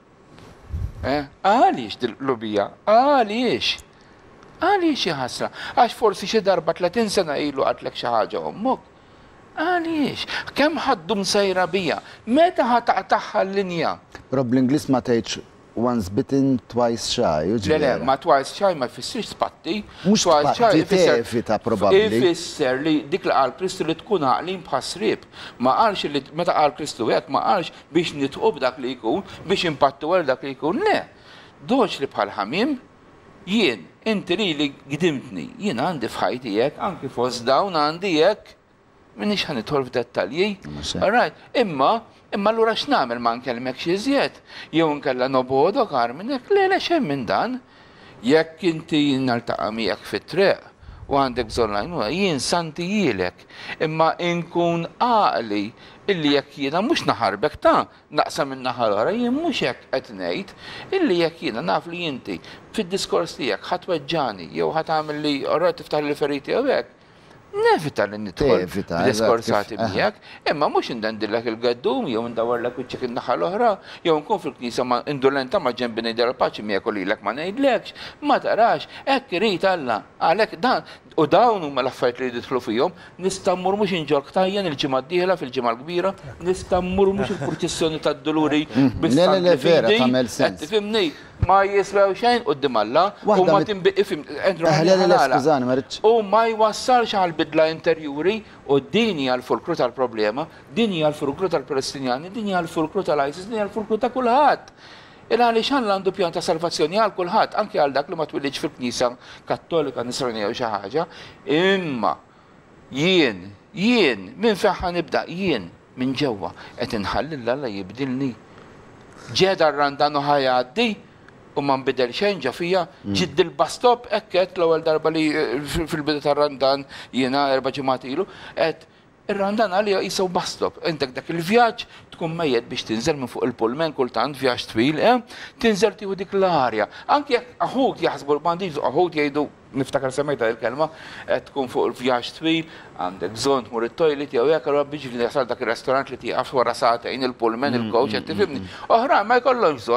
Għaliex dil-lubija? Għaliex? Għaliex jħasra? Għax forsi xi darba tletin sena ilu għatlek xi ħaġa ommok. Għaliex? Kemm ħaddu msejra bija? Meta ħataqtaħħa l-linja? Però bl-Ingliż ma tgħidx once bitten, twice shy. Le, le, ma twice shy ma jfissirx spatti. Mhux spatti tevita probabbli. Ifisser li dik li qal Kristu li tkun għaqlin bħasrib. Ma qalx li meta qal Kristu hekk ma qalx biex nitqu b'dak li jkun, biex impattu għal dak li jkun. Le, doċ li bħal ħamim jien, inti li li gdimtni, jien għandi fħajti jek, anki fost dawn għandi jek, minnix ħanitħol f'dettalji. Alright, imma, imma l-ura x'namel ma nkellmek xi żjed, jew nkella nobodok għar minnek, le le xem minn dan, jekk inti naltaqa' miegħek fit-triq u għandek bżonn għajnuna, jien santi jilek, imma inkun għaqli illi jekk jiena mhux naħarbek ta' naqsa minn naħa l-oħra, jien mhux hekk qed ngħid, illi jekk jiena naf li inti fid-diskors tiegħek ħatweġġani jew ħatgħamel li orra tiftaħ li feriti jew hekk, nevita li nidħol b'diskorsati miegħek, imma mhux indendillek il-gaddum jew ndawwarlek wiċċek in-naħa l-oħra, jew nkun fil-knisja ma indulenta ma ġenbi ngħidilha paċi miegħek u lilek ma ngħidlekx, ma tarax, hekk irid Alla, għalhekk dan u dawn huma l-affarijiet li jidħlu fihom, nista' mmur mhux inġolk tajjen il-ġimgħa d-dieħla fil-ġimgħa l-kbira, nista' mmur mhux il-proċessjoni tad-Duluri bis-santi fidi, tifhimni, ma jiswew xejn qudiem Alla u ma tinbiqi fim u ma jwassalx għal bidla interjuri u din hija l-fulkru tal-problema, din hija l-fulkru tal-Palestinjani, din hija l-fulkru tal-ISIS, din hija l-fulkru ta' kulħadd. Il għaliex Alla għandu pjan ta' salvazzjoni għal kulħadd, anke għal dak li ma twilidx fil-Knisja Kattolika Nisranija u xi ħaġa, imma jien, jien, minn fejn ħanibda, jien minn ġewwa qed inħalli Alla jibdilni. Ġeda r-randanu ħajgħaddi u ma nbidel xejn ġa fija, ġid il-bastop ekket l-ewwel darba li fil-bidu tar-randan jiena erba' ġimgħat ilu, qed ir-randan għalija jisew bastop. Intek dak il-vjaġġ tkun mejjed biex tinżel minn fuq il-pullman kultant vjaġġ twil, tinżel tieħu dik l-arja. Anke jekk aħud jaħsbu l-bandiż, aħud jgħidu niftakar semmejta il-kelma, qed tkun fuq il-vjaġġ twil, għandek bżonn tmur it-toilet jew hekk allura biex jasal dak ir-restorant li tieqaf wara sagħtejn il-pullman, il-coach qed tifhimni. Oħra ma jkollhomx bżonn,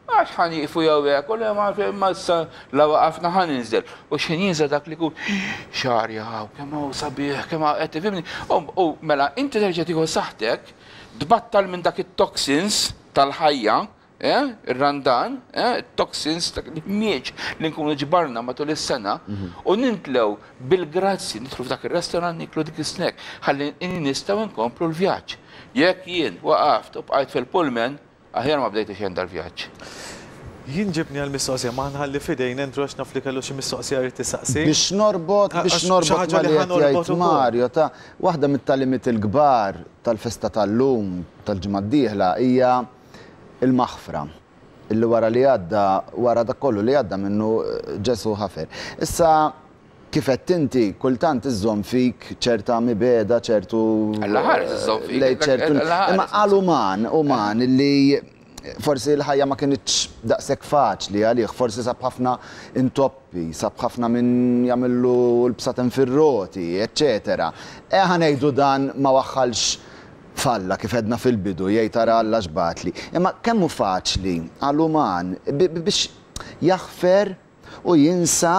Għax ħan jifu jawek, u le ma sa la waqafna ħan ninżel. U xin jinżel dak li kun xarja, kemm hawn sabiħ, kemm hawn qed tifhimni. U mela inti terġa' tieħu saħtek, tbattal minn dak it-toxins tal-ħajja, ir-randan, it-toxins mieċ li nkunu ġbarna matul is-sena u nintlew bil-grazzi nidħlu f'dak ir-restaurant niklu dik is-snack ħalli nistgħu nkomplu l-vjaġġ. Jekk jien waqaft u bqajt fil-pullman, aħjar ma bdejtx jien dal-vjaġġ. Jien ġibni għal-mistoqsija, ma nħalli fidejn entru għax naf li kellu xi mistoqsija rrid tistaqsi. Biex norbot, biex norbot ma li jgħid Mario, ta' waħda mit-talimit il-kbar tal-festa tal-lum tal-ġimgħa d-dieħla hija il-maħfra. Illi wara li għadda, wara dak kollu li għadda minnu ġesu ħafer. Issa kif qed inti kultant iżżomm fik ċerta mibeda, ċertu L-ħares iżżomm fik. Imma għal uman, uman illi forsi l-ħajja ma kienitx daqshekk faċli għalih, forsi sab ħafna intoppi, sab ħafna minn jagħmlu l-bsaten fir-roti, eċċetera. E ħanejdu dan ma waħħalx falla kif edna fil-bidu, jgħid tara Alla xbatli. Imma kemm hu faċli għall-uman biex jaħfer u jinsa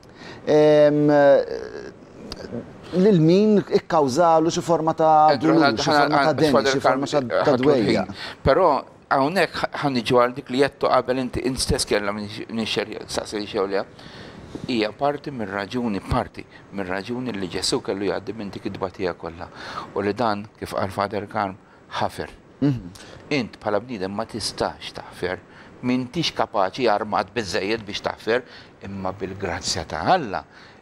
lil min ikkawżalu xi forma ta' dulur, xi forma ta' deni, xi forma ta' dwejja. Però hawnhekk ħanniġu għal dik li jettu qabel inti stess kellha minn xerja saqsi xewlja. Hija parti mir raġuni parti mir raġuni li Ġesu kellu jgħaddi minn dik id-dbatija kollha. U li dan kif qal Father Karm ħafer. Int bħala bniedem ma tistax taħfer, m'intix kapaċi armat biżejjed biex taħfer, imma bil-grazzja ta' Alla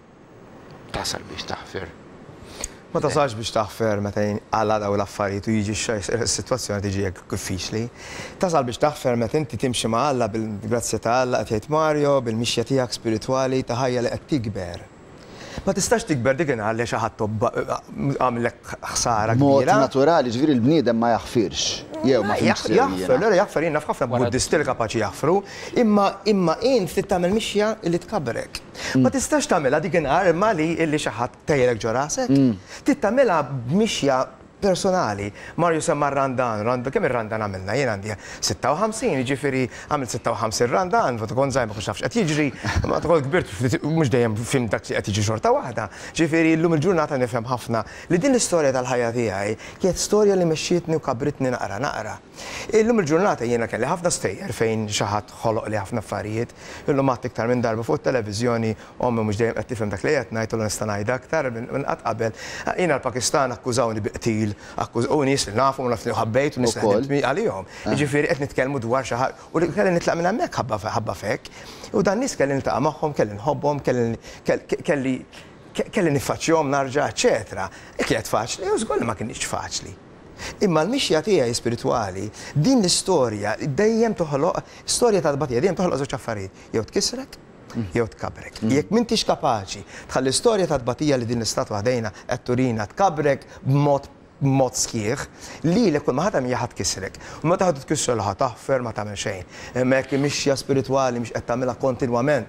tasal biex taħfer. Ma tasalx biex taħfer meta Alla daw l-affarijiet u jiġi s-sitwazzjoni tiġi hekk diffiċli. Tasal biex taħfer meta inti timxi ma' Alla bil-grazzja ta' Alla qed jgħid Mario bil-mixja tiegħek spiritwali ta' ħajja li qed tikber. Ma tistax tikber dik inħalli xi ħadd għamlek ħsara kbira. Mod naturali, ġifieri l-bniedem ma jaħfirx. Jew ma fimx jaħfer, l jaħfer jien naf ħafna buddisti li kapaċi jaħfru, imma imma int trid tagħmel mixja li tkabbrek. Ma tistax tagħmilha dik inqar imma li illi xi ħadd tejjek ġo rasek. Trid tagħmilha b'mixja personali. Mario semma randan, randan, kemm ir-randan għamilna? Jien għandi sitta u ħamsin, jiġifieri għamilt sitta u ħamsin randan, fot kon żgħir ma kunx nafx qed jiġri, ma tkoll kbirt mhux dejjem fim dak li qed jiġi xorta waħda. Ġifieri llum il-ġurnata nifhem ħafna li din l-istorja tal-ħajja tiegħi kienet storja li mexxietni u kabritni naqra naqra. Illum il-ġurnata jiena kelli ħafna stejjer fejn xi ħadd ħoloq li ħafna affarijiet, illum għadt iktar minn darba fuq it-televiżjoni ommi mhux dejjem qed tifhem dak li qed ngħid u nista' ngħid aktar minn qatt qabel. Jiena l-Pakistan akkużawni biqtil, u nies li nafu u naf li ħabbejt u nies li ħdimt għalihom. Jiġifieri qed nitkellmu dwar xi ħadd u kelli nitlaq minn hemmhekk ħabba fek. U dan nies kelli niltaqa' magħhom, kelli nħobbhom, kelli kelli niffaċċjahom narġa', eċetera. Kienet faċli u żgur li ma kienx faċli. Imma l-mixja tiegħi spiritwali, din l-istorja dejjem toħloq, storja ta' tbatija dejjem toħloq żewġ affarijiet, jew tkisrek, jew tkabrek. Jekk m'intix kapaċi tħalli storja ta' tbatija li din l-istatwa ħdejna qed turina tkabrek b'mod mod sħiħ, li li kull ma ħadam jaħat kisrek. U ma taħdu tkissru l-ħat taħfer ma tagħmel xejn. Imma jekk mixja spiritwali mhux qed tagħmilha kontinwament.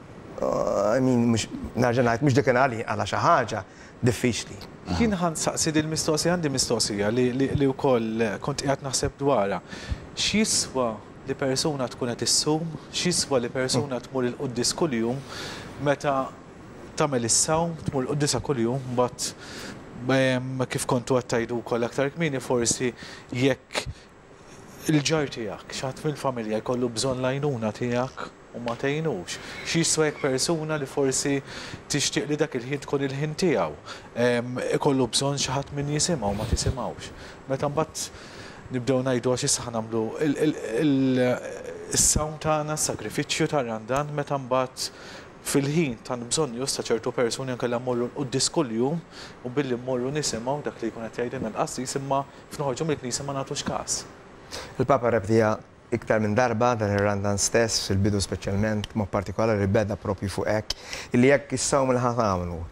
I mean, mhux narġa' ngħid mhux dekinali għal xi ħaġa diffiċli. Jien ħan saqsi il-mistoqsija, għandi mistoqsija li wkoll kont qiegħed naħseb dwarha. X'jiswa li persuna tkun qed issum, x'jiswa li persuna tmur il-qudies kuljum meta tagħmel is-sawm, tmur il-qudiesa kuljum, mbagħad kif kontu qed tgħidu wkoll aktar kmieni forsi jekk il-ġar tiegħek, xi ħadd mill-familja jkollu bżonn l-għajnuna tiegħek u ma tgħinux. X'jiswa jekk persuna li forsi tixtieq li dak il-ħin tkun il-ħin tiegħu. Ikollu bżonn xi ħadd min jisimgħu ma tisimgħux. Meta mbagħad nibdew ngħidu għax issa nagħmlu is-sawm tagħna, s-sagrifiċċju tar-randan meta mbagħad fil-ħin tan bżonn just ta' ċertu persuni anke li mmorru qudies kuljum u billi mmorru nisimgħu dak li jkun qed jgħidilna l-qassis imma f'noħorġu mill-knisja ma nagħtux każ. Il-Papa rebdija iktar minn darba dan ir-randan stess fil-bidu speċjalment mod partikolari beda propju fuq hekk illi jekk is-sawm li ħadd għamlu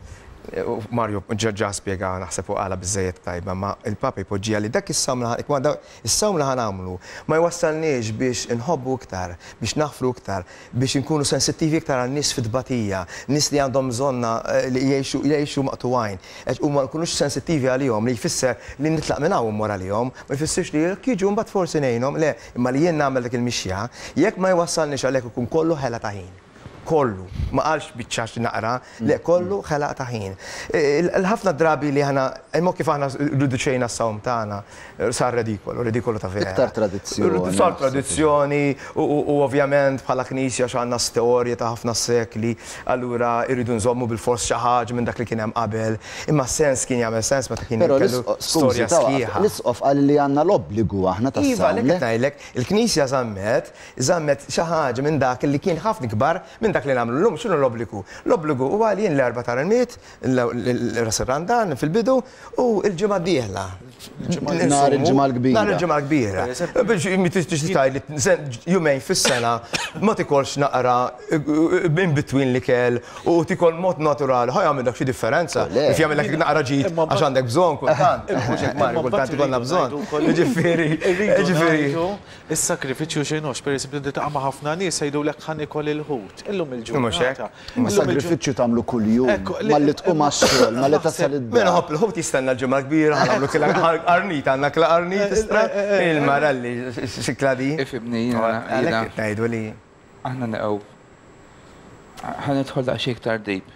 Mario ġaġa spiega naħseb u għala bizzejiet tajba, ma il-Papa jpoġġija li dak is-sawm li ħanamlu ma jwassalniex biex inħobbu iktar, biex naħfru iktar, biex nkunu sensittivi iktar għal nies fid-batija, nies li għandhom bżonna li jgħixu maqtuwajn. U ma nkunux sensittivi għalihom li jfisser li nitlaq minn hawn mora lihom, ma jfissirx li jiġu mbagħad forsi ngħinhom, le, imma li jien nagħmel dak il-mixja, jekk ma jwassalniex għalhekk ikun kollu ħela ta' ħin. Kollu, ma qalx biċċax naqra, le kollu ħelaq ta' ħin. Il-ħafna drabi li ħana, imma kif aħna riduċejna s-sawm tagħna, sar redikolu, redikolu ta' vera. Iktar tradizzjoni. Sar tradizzjoni u ovvjament bħala knisja x'għandna storja ta' ħafna sekli, allura irridu nżommu bil-fors xi ħaġa minn dak li kien hemm qabel, imma sens kien jagħmel sens meta kien kellu storja sħiħa. L-isqof qal li għandna l-obbligu aħna tas-sawm. Iva, lek ngħidlek, il-knisja żammet, żammet xi ħaġa minn dak li kien ħafna kbar minn dak li nagħmlu llum x'inhu l-obbligu? L-obbligu huwa li jien l-erba' ta' rmiet, ras ir-Randan fil-bidu u l-ġimgħa d-dieħla. Nhar il-ġimgħa l-kbira. Nhar il-ġimgħa l-kbira. Biex tgħid jumejn fis-sena ma tikolx naqra in between l-ikel u tikol mod naturali. Ħaj għamil dak xi differenza. Kif jagħmilek naqra ġid għax għandek bżonn kultant. Mhux hekk Marju kultant ikollna bżonn. Jiġifieri, jiġifieri. Is-sakrifiċċju x'inhux, pereżempju li taqma' ħafna nies jgħidulek ħan ikol il-ħut. Illum il-ġurnata. Ma sagrifiċċju tagħmlu kuljum. Ma li tqum għax-xogħol, ma li tasal id-dar. Min ħobb il-ħut jistenna l-ġimgħa kbira ħanagħmlu kien qarnit għandna kla qarnit istra il-maralli xikla di. Ifibni jiena ngħidu li aħna neqgħu ħanidħol daqs iktar dejb.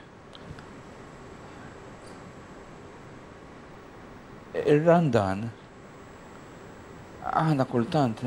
Ir-Randan aħna kultant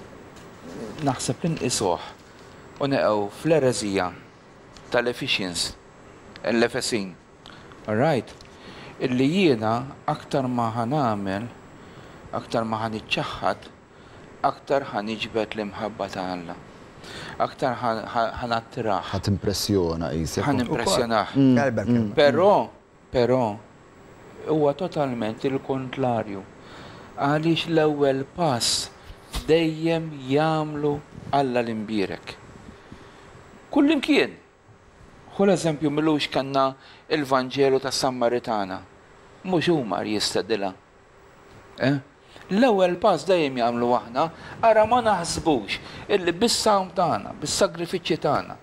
naħseb inqisuh u neqgħu fl-ereżija tal-efficiency, l-efesin. All right? Illi jiena aktar ma ħanamel, aktar ma ħaniċċaħħad, aktar ħaniġbed l-imħabba ta' Alla. Aktar ħanattiraħ. Ħat impressjona qisek. Ħan impressjonaħ. Però, però, huwa totalment il-kontlarju. Għaliex l-ewwel pass dejjem jagħmlu Alla l-imbierek. Kullimkien. Kull eżempju millux kanna il-Vanġelu tas Sammaritana. Mhux huma jistedilha. Eh? L-ewwel pass dejjem jagħmlu aħna, ara ma naħsbux illi bis-sawm tagħna, bis-sagrifiċċji tagħna,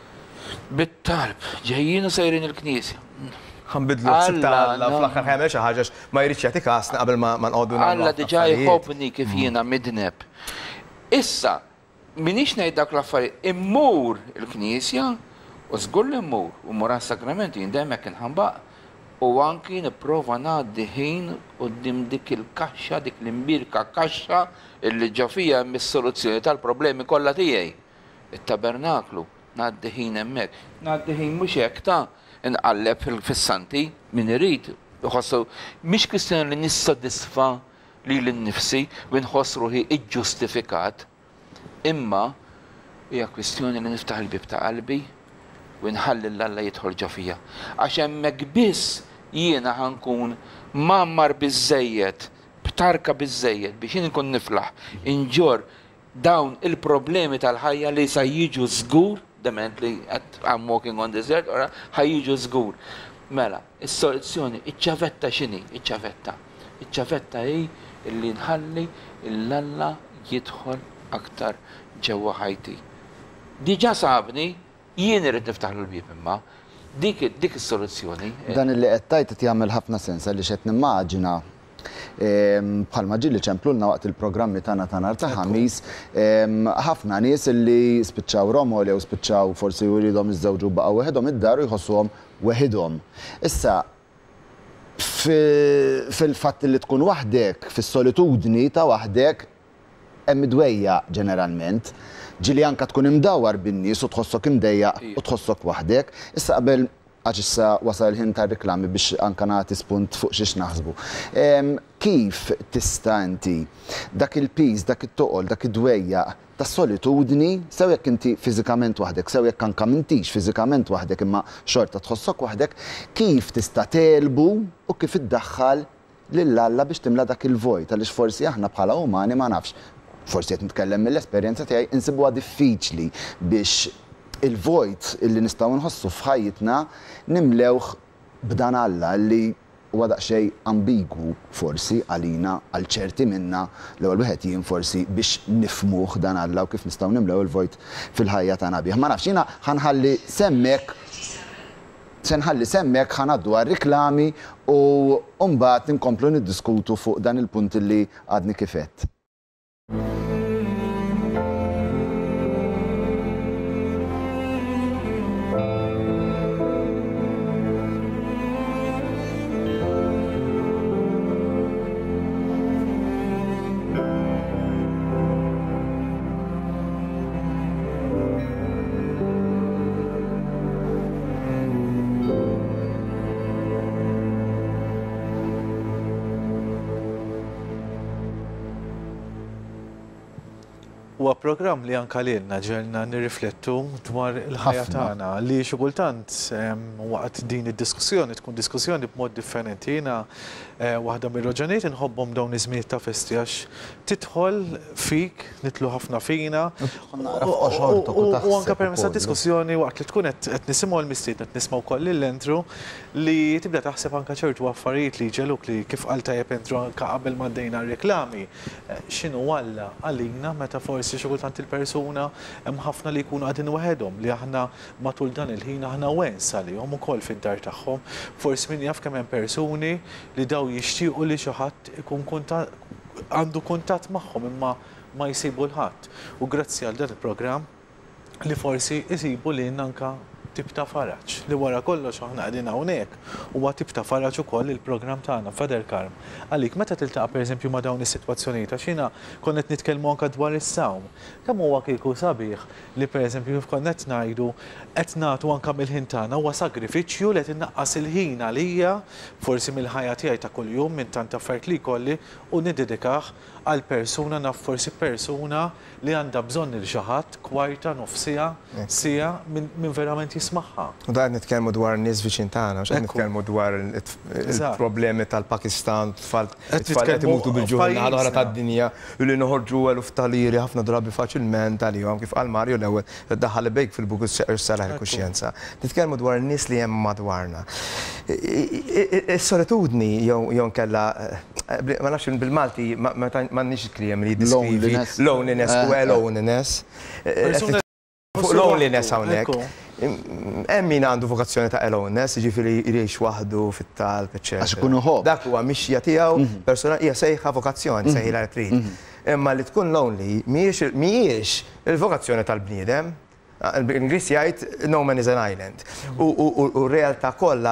bit-talb ġejjin u sejrin il-Knisja. ħanbidlu s-sitta Alla fl-aħħar ħajmel xi ħaġa ma jridx jagħti kasna qabel ma nqogħdu nagħmlu. Alla diġà jħobbni kif jiena midneb. Issa minix ngħid dak l-affarijiet immur il-Knisja u żgur li mmur u mura s-sakramenti jindem hekk inħambaq u anki nipprova ngħaddi ħin quddiem dik il-kaxxa, dik l-imbirka kaxxa illi ġo fija mis-soluzzjoni tal-problemi kollha tiegħi. It-tabernaklu ngħaddi ħin hemmhekk. Ngħaddi ħin mhux hekk ta' inqalleb fis-santi min irid iħossu mhix kwistjoni li nissodisfa lili nnifsi u nħoss ruħi iġġustifikat. Imma hija kwistjoni li niftaħ il-bib ta' qalbi u nħalli l-Alla jidħol ġo fija. Għax hemmhekk biss jiena ħankun mammar biżżejjed, btarka biżżejjed biex jien inkun niflaħ, inġor dawn il-problemi tal-ħajja li sa jiġu żgur, dement li I'm walking on desert, ora ħajjiġu żgur. Mela, is-soluzzjoni, iċ-ċavetta x'inhi? Iċ-ċavetta. Iċ-ċavetta hi illi nħalli l-Alla jidħol aktar ġewwa ħajti. Diġà sabni, jien irid niftaħlu l-bib imma dik dik is-soluzzjoni. Dan illi qed tajt qed jagħmel ħafna sens għaliex qed nimmaġina bħalma ġieli ċemplulna waqt il-programmi tagħna ta' nhar ta' ħamis ħafna nies illi spiċċaw romol jew spiċċaw forsi jridhom iżżewġu baqgħu weħidhom id-dar u jħossuhom weħidhom. Issa fil-fatt li tkun waħdek, fis-solitudni ta' waħdek hemm midwejja ġeneralment. Ġili anka tkun imdawwar bin-nies u tħossok imdejjaq u tħossok waħdek. Issa qabel għax issa wasal il-ħin tar-riklami biex anka nagħti spunt fuq xiex naħsbu. Kif tista' inti dak il-piż, dak it-toqol, dak id-dwejjaq tas-solitudni sew jekk inti fiżikament waħdek, sew jekk anka m'intix fiżikament waħdek imma xorta tħossok waħdek, kif tista' telbu u kif iddaħħal lill-Alla biex timla dak il-vojt għaliex forsi aħna bħala umani ma nafx. Forsi qed nitkellem mill-esperjenza tiegħi insibuha diffiċli biex il-vojt illi nistgħu nħossu f'ħajjitna nimlewh b'dan Alla li huwa daqsxejn ambigwu forsi għalina għal ċerti minna l-ewwel wieħed jien forsi biex nifhmuh dan Alla u kif nistgħu nimlew il-vojt fil-ħajja tagħna bih. Ma nafx jiena ħanħalli semmek se nħalli semmek ħanaddu għar-riklami u mbagħad inkomplu niddiskutu fuq dan il-punt li għadni kifett. Huwa programm li anka lilna ġelna nirriflettu dwar il-ħajja tagħna li xi kultant waqt din id-diskussjoni tkun diskussjoni b'mod differenti. Jiena waħda mir-raġunijiet inħobbhom dawn iż-żmien ta' festi għax tidħol fik, nitlu ħafna fina. U anke permezz tad-diskussjoni waqt li tkun qed nisimgħu l-mistiedna qed nismgħu wkoll lil-Entru li tibda taħseb anke ċertu affarijiet li ġeluk li kif qal tajjeb Entru anke qabel ma ddejna r-reklami. X'inhu Alla għalina meta forsi xi kultant il-persuna hemm ħafna li jkunu qegħdin waħedhom li aħna matul dan il-ħin aħna wens għalihom ukoll fid-dar tagħhom. Forsi min jaf kemm hemm persuni li daw jixtiequ li xi ħadd ikun għandu kuntatt magħhom imma ma jsibu l-ħadd. U grazzi għal dan il-programm li forsi jsibu lil anke tip ta' faraġġ li wara kollox aħna qegħdin hawnhekk huwa tip ta' faraġġ ukoll il-programm tagħna Father Karm. Għalik meta tiltaqa' pereżempju ma' dawn is-sitwazzjonijiet għax jiena kont qed nitkellmu anke dwar is-sawm. Kemm huwa kieku sabiħ li pereżempju kif kont qed ngħidu qed nagħtu anke mill-ħin tagħna huwa sagrifiċċju li qed innaqqas il-ħin għalija forsi mill-ħajja tiegħi ta' kuljum minn tant affarijiet li jkolli u niddedikah għal persuna naf forsi persuna li għandha bżonn il xi ħadd kwarta nofsija sija minn verament jismagħha. U da qed nitkellmu dwar nies viċin tagħna, qed nitkellmu dwar il-problemi tal-Pakistan, tfal qed imutu bil-ġurnata l-oħra tad-dinja u li noħorġu għelu f'taliri ħafna drabi faċilment għalihom kif qal Mario l-ewwel daħħal bejk fil-buk is-saraħ il-kuxjenza. Nitkellmu dwar nies li hemm madwarna. Is-solitudni jew nkella ma nafx bil-Malti m'għandniex kliem li jiddeskrivi loneliness u loneliness. Fuq loneliness hawnhekk. Hemm min għandu vokazzjoni ta' loneliness, jiġifieri jgħix waħdu fit-talb, eċetera. Għax ikun uħobb. Dak huwa mixja tiegħu persuna hija sejħa vokazzjoni, sejħilha li trid. Imma li tkun lonely mhijiex il-vokazzjoni tal-bniedem. L-Inglis jgħid no man is an island. U r-realtà kollha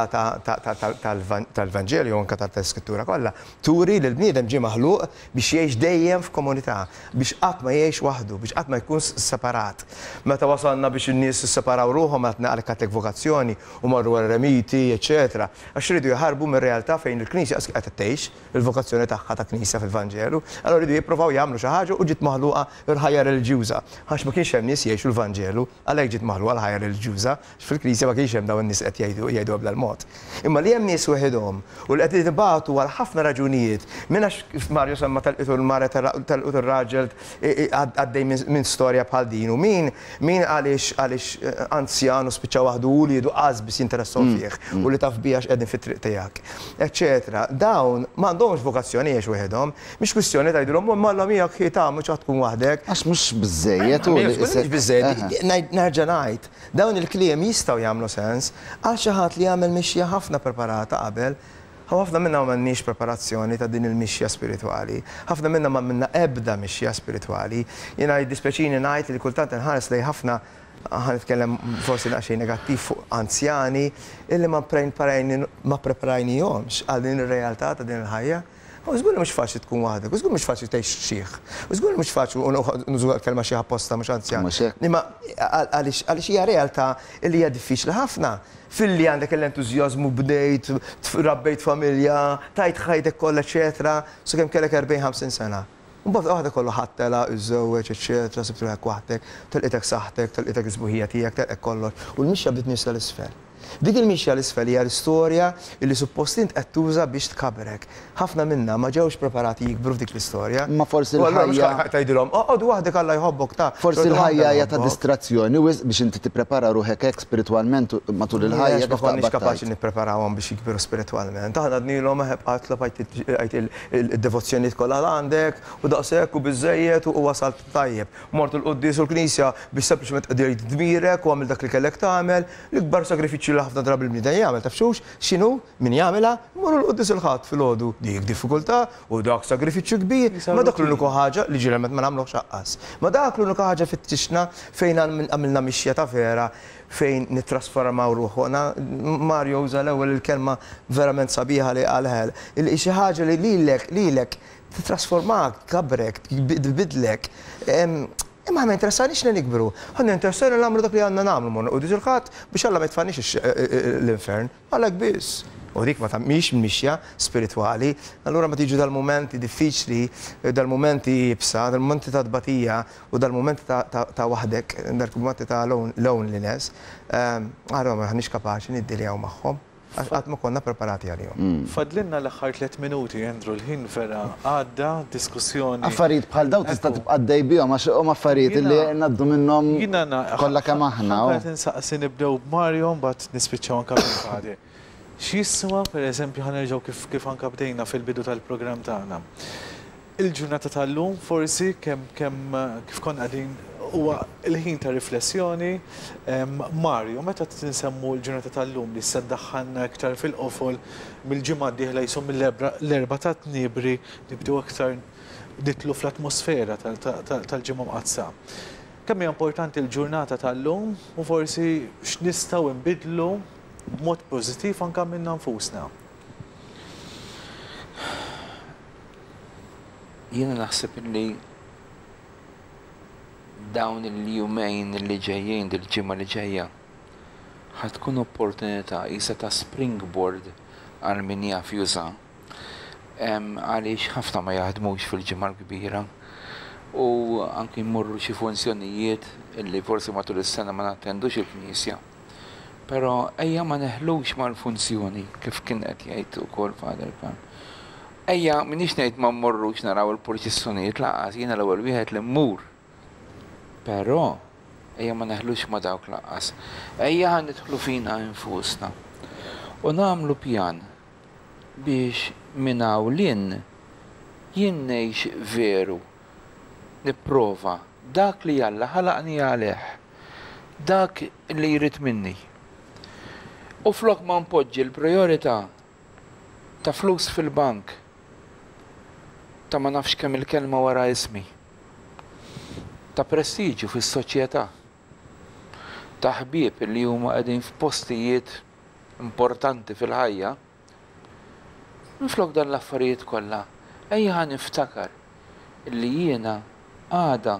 tal-Vanġelju anke tal-Skrittura kollha turi li l-bniedem ġie maħluq biex jgħix dejjem f'komunità, biex qatt ma jgħix waħdu, biex qatt ma jkun separat. Meta wasalna biex in-nies isseparaw ruħhom qed naqlek għatek vokazzjoni u marru għal remiti, eċetera. Għax iridu jaħarbu mir-realtà fejn il-Knisja qed tgħix il-vokazzjoni tagħha ta' Knisja fil-Vanġelu, allura jridu jippruvaw jagħmlu xi ħaġa u ġiet maħluqa il-ħajja reliġjuża. Għax ma kienx hemm nies jgħixu l-Vanġelu għalhekk ġiet maħluqa l-ħajja reliġjuża, fil-Knisja ma kienx hemm dawn in-nies qed jgħidu bla l-mod. Imma li hemm nies weħidhom u li qed jibagħtu għal ħafna raġunijiet minn għax Mario semma telqitu l-mara telqitu r-raġel għaddej minn storja bħal din u min min għaliex għaliex anzjan u spiċċa waħdu u li jiedu qasbis jinteressaw fih u li taf biha x'qegħdin fit-triq tiegħek, eċetera. Dawn m'għandhomx vokazzjoni jgħix weħidhom, mhix kwistjoni tgħidulhom malla miegħek ħieta mhux qed tkun waħdek. Għax mhux biżejjed u biżejjed. Nerġa' ngħid, dawn il-kliem jistgħu jagħmlu sens għal xi ħadd li jagħmel mixja ħafna preparata qabel. Ħafna minnha m'għandniex preparazzjoni ta' din il-mixja spiritwali. Ħafna minnha ma minna ebda mixja spiritwali. Jiena jiddispjaċini ngħid li kultant inħares lejn ħafna ħanitkellem forsi naqxej negattiv fuq anzjani illi ma preparajnihomx għal din ir-realtà ta' din il-ħajja. U żgur mhux faċli tkun waħdek, u żgur mhux faċli tgħix xieħ, u żgur mhux faċli nużu kelma xi apposta mhux anzjan. Imma għaliex hija realtà li hija diffiċli ħafna. Filli għandek l-entużjażmu bdejt, rabbejt familja, tajt ħajtek kollha eċetera, sakemm kellek erbgħin ħamsin sena. Mbagħad waħda kollu ħattela, iżżewweġ, eċetera, sibtu hekk waħdek, telqitek saħtek, telqitek iżbuħija tiegħek, telqek kollox, u l-mixja bdiet nisa l-isfel. Dik il-mixja l-isfel hija l-istorja li suppost int qed tuża biex tkabrek. Ħafna minna ma ġewx preparati jikbru f'dik l-istorja. Ma forsi l-ħajja tgħidilhom, oqgħod waħdek Alla jħobbok ta' forsi l-ħajja hija ta' distrazzjoni biex inti tipprepara ruħek hekk spiritwalment matul il-ħajja ma konniex kapaċi nippreparawhom biex jikbru spiritwalment. Aħna dnilhom qatla għajt il-devozzjonijiet kollha għandek u daqshekk u biżejjed u wasalt tajjeb. Mort il-qudies u l-Knisja biex sempliċement qdir dmirek u għamil dak li kellek tagħmel, l-ikbar sagrifiċċju li ħafna drabi l-bniedem jagħmel taf xux x'inhu min jagħmilha mmorru l-qudies il-ħadd filgħodu dik diffikultà u dak sagrifiċċju kbir, ma dak l-unika ħaġa li ġielmet ma nagħmluhx xaqqas. Ma dak l-unika ħaġa fittixna fejn għamilna mixja ta' vera fejn nittrasformaw ruħuna. Mario uża l-ewwel il-kelma verament sabiħa li qalħel. Xi ħaġa li lilek lilek titrasformak, tkabrek, tbidlek. Imma ma interessanix li nikbru. Għanna interessani l-għamlu dak li għanna namlu monna. U diżilħat biex Alla ma jitfanix l-infern. Għalek biss. U dik ma tammix mixja spirituali. Allura ma tiġu dal-momenti diffiċli, dal-momenti jibsa, dal-momenti ta' dbatija u dal-momenti ta' wahdek, dal-momenti ta' loneliness. Għarra ma ħanix kapaċi niddiljaw maħħom. Għat ma konna preparati għal-jom. Fadlinna l-axħar tliet minuti, Andrew, l-ħin vera għadda diskussjoni. Affarijiet bħal daw tista' tibqaddej bihom għax huma affarijiet li ngħaddu minnhom kollha kemm aħna. Qed insaqsi nibdew b'Mario mbagħad nispiċċaw anke bil-ħadi. X'jiswa pereżempju ħanerġgħu kif kif anke bdejna fil-bidu tal-programm tagħna. Il-ġurnata tal-lum forsi kemm kemm kif konna qegħdin huwa l-ħin ta' riflessjoni. Mario, meta tinsemmu l-ġurnata tal-lum li se ddaħħalna iktar fil-qofol mill-ġimgħa d-dieħla jisum mill-erba' ta' Tniebri nibdew aktar nitlu fl-atmosfera tal-ġimgħa mqazza. Kemm hija importanti l-ġurnata tal-lum u forsi x'nistgħu nbidlu b'mod pożittiv anke minna nfusna. Jiena naħseb li dawn il-jumejn li ġejjin, il-ġimma li ġejja, ħatkun opportunità isa ta' springboard għal min jaf juża. Għaliex ħafna ma jaħdmux fil-ġimma l-kbira u anki jmorru xi funzjonijiet illi forsi matul is-sena ma nattendux il-Knisja. Però ejja ma neħlux mal-funzjoni kif kien qed jgħid ukoll Father Pan. Ejja minix ngħid ma mmorrux naraw il-proċessjonijiet laqas, jiena l-ewwel wieħed li mmur. Però ejja ma neħlux ma dawk laqas. Ejja ħan nidħlu fina infusna u nagħmlu pjan biex minn hawn jien ngħix veru nipprova dak li Alla ħalaqni għalih, dak li jrid minni. U flok ma npoġġi l-priorità ta' flus fil-bank, ta' ma nafx kemm il-kelma wara ismi, ta' prestiġju fis-soċjetà, ta' ħbieb li huma qegħdin f'postijiet importanti fil-ħajja, minflok dan l-affarijiet kollha, ejja niftakar li jiena għada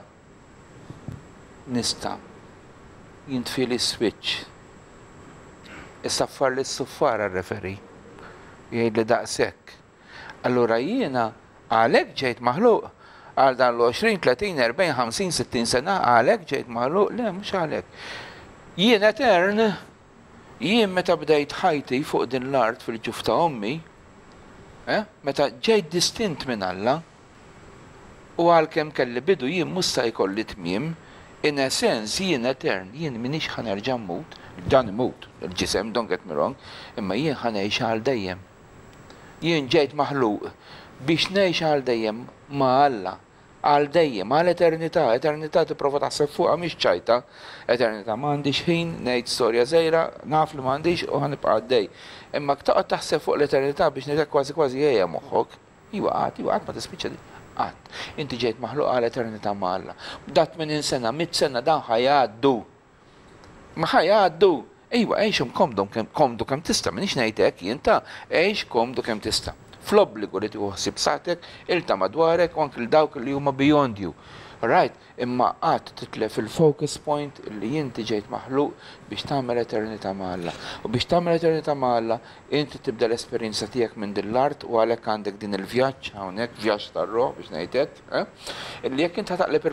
nista' jintfi li switch. Is-saffar li s-suffar għal-referi, jgħid li daqshekk. Allura jiena għalhekk ġejt maħluq għal dan l-għoxrin, tletin, erbgħin, ħamsin, sittin sena, għalhekk ġejt maħluq, le mhux għalhekk. Jien etern, jien meta bdejt ħajti fuq din l-art fil-ġuf ta' ommi, meta ġejt distint minn Alla, u għalkemm kelli bidu jien musta jkolli tmiem, in essence jien etern, jien minix ħanerġa' mmut, dan imut, il-ġisem, don't get me wrong, imma jien ħanejx għal dejjem. Jien ġejt maħluq biex ngħix għal dejjem ma' Alla, għal dejjem, għal eternità, eternità tipprova taħseb fuqha mhix ċajta, eternità m'għandix ħin, ngħid storja żgħira, naf li m'għandix u ħanibqa' għaddej. Imma taqgħod taħseb fuq l-eternità biex ngħidlek kważi kważi ejja moħħok, iwa qatt, iwa qatt ma tispiċċa di. Qatt, inti ġejt maħluq għal eternità ma' Alla. Dat minn sena, mit sena dan ħajgħaddu. Ma ħajgħaddu. Ejwa, għejxhom komdu kemm tista', minix ngħid hekk jien ta' għejx komdu kemm tista'. Fl-obbligu li tieħu ħsieb satek, ilta madwarek u anke l-dawk li huma beyond you. Right, imma qatt titlef il-focus point li inti ġejt maħluq biex tagħmel eternità ma' Alla. U biex tagħmel eternità ma' Alla, inti tibda l-esperjenza tiegħek minn din l-art u għalhekk għandek din il-vjaġġ hawnhekk, vjaġġ tar-roħ biex ngħid hekk, illi jekk inti taqleb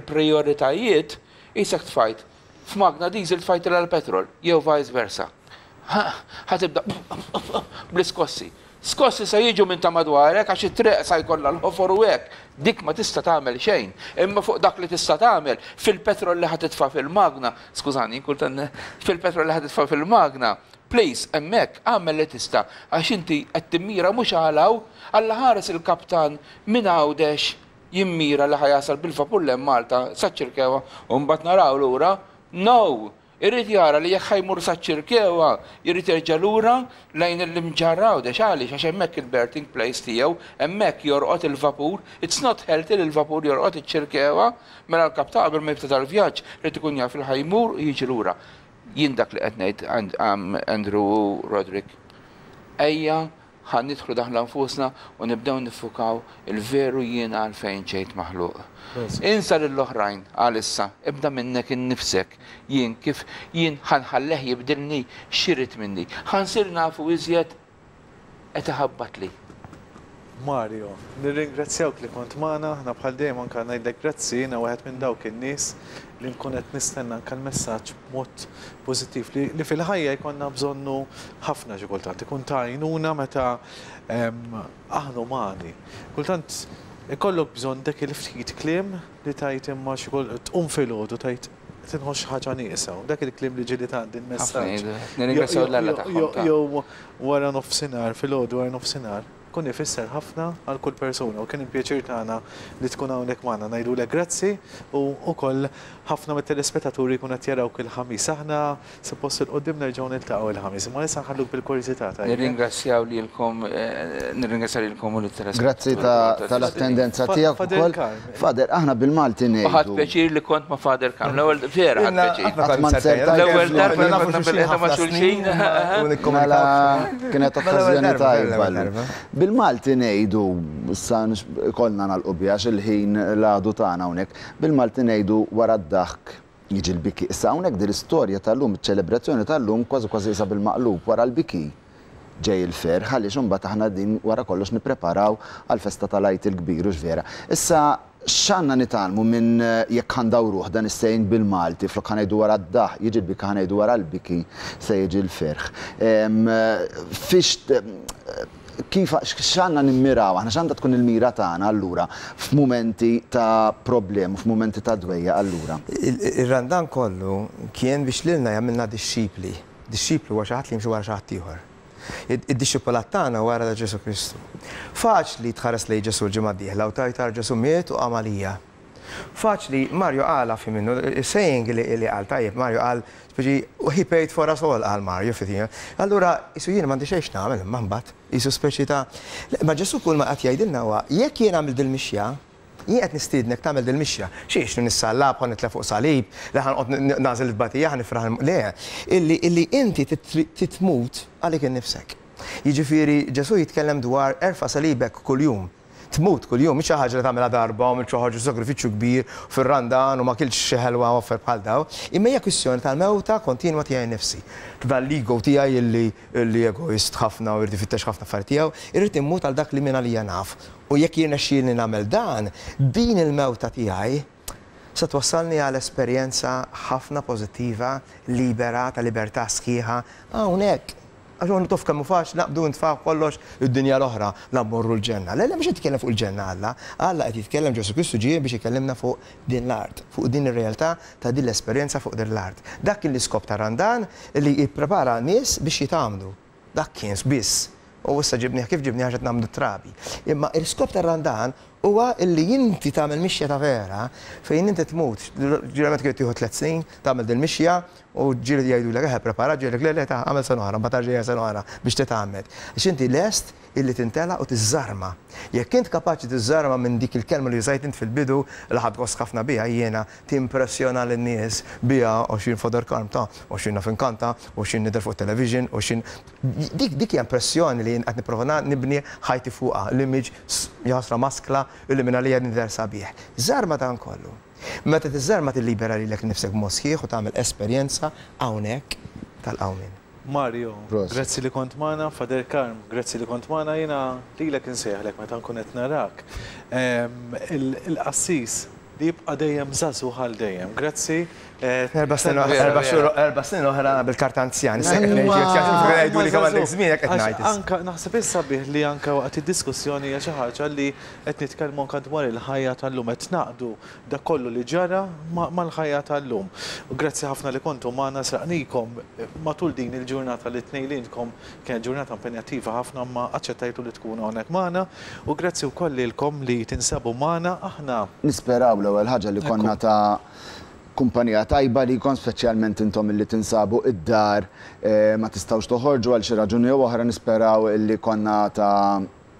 il-prijoritajiet isek tfajt f'magna diesel tfajt il-petrol, jew vice versa. ħatibda bl-iskossi. Skossi sa jiġu minn ta' madwarek għax it-triq sa jkollha l-ħofor u hekk. Dik ma tista' tagħmel xejn. Imma fuq dak li tista' tagħmel fil-petrol li ħatitfa' fil-magna, skużani, kultan fil-petrol li ħatitfa' fil-magna, please, hemmhekk għamel li tista' għax inti qed timmira mhux għalaw alla ħares il-kaptan minn għawdex jimmira li ħajasal bil-vapur lem Malta saċ-Ċirkewa u mbagħad naraw lura. No! Irrid jara li jekk ħajmur saċ-Ċirkewa, irrid jerġa' lura lejn il-imġarraw dex għaliex għax hemmhekk il-berthing place tiegħu, hemmhekk jorqod il-vapur. It's not healthy li l-vapur jorqod iċ-Ċirkewa mela l-kaptan qabel ma jibda tal-vjaġġ rid ikun jaf il-ħajmur u jiġi lura. Jien dak li qed ngħid Andrew Roderick. Ejja ħan nidħlu daħla nfusna u nibdew nifukaw il-veru jien għalfejn ġejt maħluq. Insa lill-oħrajn għalissa, ibda minnek innifsek, jien kif jien ħanħalleħ jibdilni xirit minni. ħansir nafu iżjed qed iħabbat li. Mario, nirringrazzjawk li kont magħna, ħna bħal dejjem anke ngħidlek grazzi, jiena waħed minn dawk in-nies li nkun qed nistenna anke l-messaġġ b'mod pożittiv li fil-ħajja jkollna bżonnu ħafna xi kultant. Ikun ta' għajnuna meta aħna umani. Kultant ikollok bżonn dak il-ftit kliem li tajt imma xi tqum filgħodu tajt tinħoss ħaġa nieqsa. Dak il-kliem li ġieli ta' din messaġġ. Nirringrazzjaw l-Alla tagħhom. Jew wara nofsinhar filgħodu wara nofsinhar. Kun ifisser ħafna għal kull persuna u kien il-pjaċir tagħna li tkun hawnhekk magħna ngħidulek grazzi u wkoll ħafna mit-telespettaturi jkun qed jarawk il-ħamis. Aħna suppost il-qudiem nerġgħu niltaqgħu il-ħamis, imma nisa nħalluk bil-kurjożità tajjeb. Nirringrazzjaw lilkom nirringrazzjaw lilkom u lit-telespettaturi. Grazzi tal-attendenza tiegħek ukoll. Fader, aħna bil-Malti ngħidu. Ħadd pjaċir li kont ma' Fader Kam. L-ewwel vera ħadd pjaċir. L-ewwel darba konna bil-qiegħda ma' xulxin. Kienet okkażjoni tajba. Bil-Malti ngħidu, issa kollna nagħlqu għax il-ħin l-għadu tagħna hawnhekk, bil-Malti ngħidu wara d-daħk jiġi l-biki. Issa hawnhekk din l-istorja tal-lum, iċ-ċelebrazzjoni tal-lum kważi kważi isa bil-maqlub wara l-biki ġej il-fer, ħalli imbagħad aħna din wara kollox nippreparaw għall-festa tal-Għid il-Kbir u x'vera. Issa x'għandna nitalmu minn jekk ħandawruh dan is-sejn bil-Malti flok ħanejdu wara d-daħ, jiġi l-biki ħanejdu wara l-biki se jiġi l-ferħ. Fiex kif x'għandna nimmiraw, aħna x'għandha tkun il-mira tagħna allura f'mumenti ta' problem, f'mumenti ta' dwejja allura. Ir-randan kollu kien biex lilna jagħmilna dixxipli. Dixxiplu huwa xi ħadd li jimxi wara xi ħadd ieħor. Id-dixxipolat tagħna wara ta' Ġesu Kristu. Faċli tħares lejn Ġesu l-ġimgħa d-dieħla u tajtar Ġesu miet u għamalija. Faċli, Mario għala fi minnu, saying li għal tajjeb, Mario għal, speċi, he paid for us all għal Mario fitina. Allura, jisu jien mandi xejx namel, mambat, jisu speċi ta' ma Ġesu kull ma għat jajdilna huwa, jekk jien għamil dil-mixja, jien għet nistidnek tamel dil-mixja, xiex nissallab, għon nitlef fuq salib, laħan għot nażil il-batija, għan nifraħ, le, illi inti titmut għalik il-nifsek. Jiġifieri Ġesu jitkellem dwar erfa salibek kull-jum. Tmut kull jum, mhix ħaġa li tagħmilha darba u ħaġa sagrifiċċju kbir fir-randan u ma kilx xi ħelwa offer bħal daw. Imma hija kwistjoni tal-mewta kontinwa tiegħi nnifsi. Dal-ego tiegħi illi egoist ħafna u jrid ifittex ħafna affarijiet tiegħu, irrid immut għal dak li minn għalija naf. U jekk jien nexxielni nagħmel dan, din il-mewta tiegħi se twassalni għal esperjenza ħafna pożittiva, libera, ta' libertà sħiħa hawnhekk. Għaxu għan tuf kemmu faċ, naqbdu nitfaw kollox id-dinja l-oħra, nammurru l-ġenna. Lella biex jitkellem fuq il-ġenna Alla, Alla qed jitkellem Ġesu Kristu ġie biex jikellimna fuq din l-art, fuq din ir-realtà ta' din l-esperjenza fuq din l-art. Dak kien l-iskop ta' Randan li jipprepara nies biex jitamlu. Dak kien biss. U issa ġibniħ kif ġibniħ ġet namdu trabi. Imma l-iskop ta' Randan huwa illi inti tagħmel mixja ta' vera fejn inti tmut. Ġirament kien tieħu tliet snin tagħmel din mixja u ġiri jgħidu l eħe prepara ġiri le le ta' għamel sena oħra, mbagħad ġejja sena oħra biex titgħamel. Għax inti lest illi tintela u tiżarma. Jekk int kapaċi tiżarma minn dik il-kelma li żajt int fil-bidu li ħadd gost ħafna biha jiena timpressjona lin-nies biha għoxrin fodor karm ta' għoxrin naf inkanta, għoxrin nidher fuq television, għoxrin dik dik hija impressjoni li qed nipprova nibni ħajti fuqha, l-image jasra maskla illi minn għalija nidher sabiħ. Żarma ta' kollu. Meta tiżarma tillibera lilek nifsek b'mod sħiħ u tagħmel esperjenza hawnhekk tal-qawmin. Mario, grazzi li kont magħna, Fader Karm, grazzi li kont magħna, jiena lilek insejħlek meta nkun qed narak. Il-qassis li jibqa' dejjem żagħżugħ għal dejjem. Grazzi. Erba' snin oħra bil-karta anzjan. Ngħiduli kemm għandek żmienek qed ngħid. Anka naħseb is-sabiħ li anka waqt id-diskussjoni hija xi ħaġa li qed nitkellmu anke dwar il-ħajja tal-lum qed naqdu dak kollu li ġara mal-ħajja tal-lum. U grazzi ħafna li kontu magħna sraqnikom matul din il-ġurnata li tnejlinkom kienet ġurnata impenjattiva ħafna ma aċċettajtu li tkunu hawnhekk magħna u grazzi wkoll lilkom li tinsabu magħna aħna. Nisperaw l-ewwel ħaġa li konna ta' kumpanija tajba li jkun speċjalment intom illi tinsabu id-dar ma tistgħux toħorġu għal xi raġuni oħra nisperaw illi konna ta'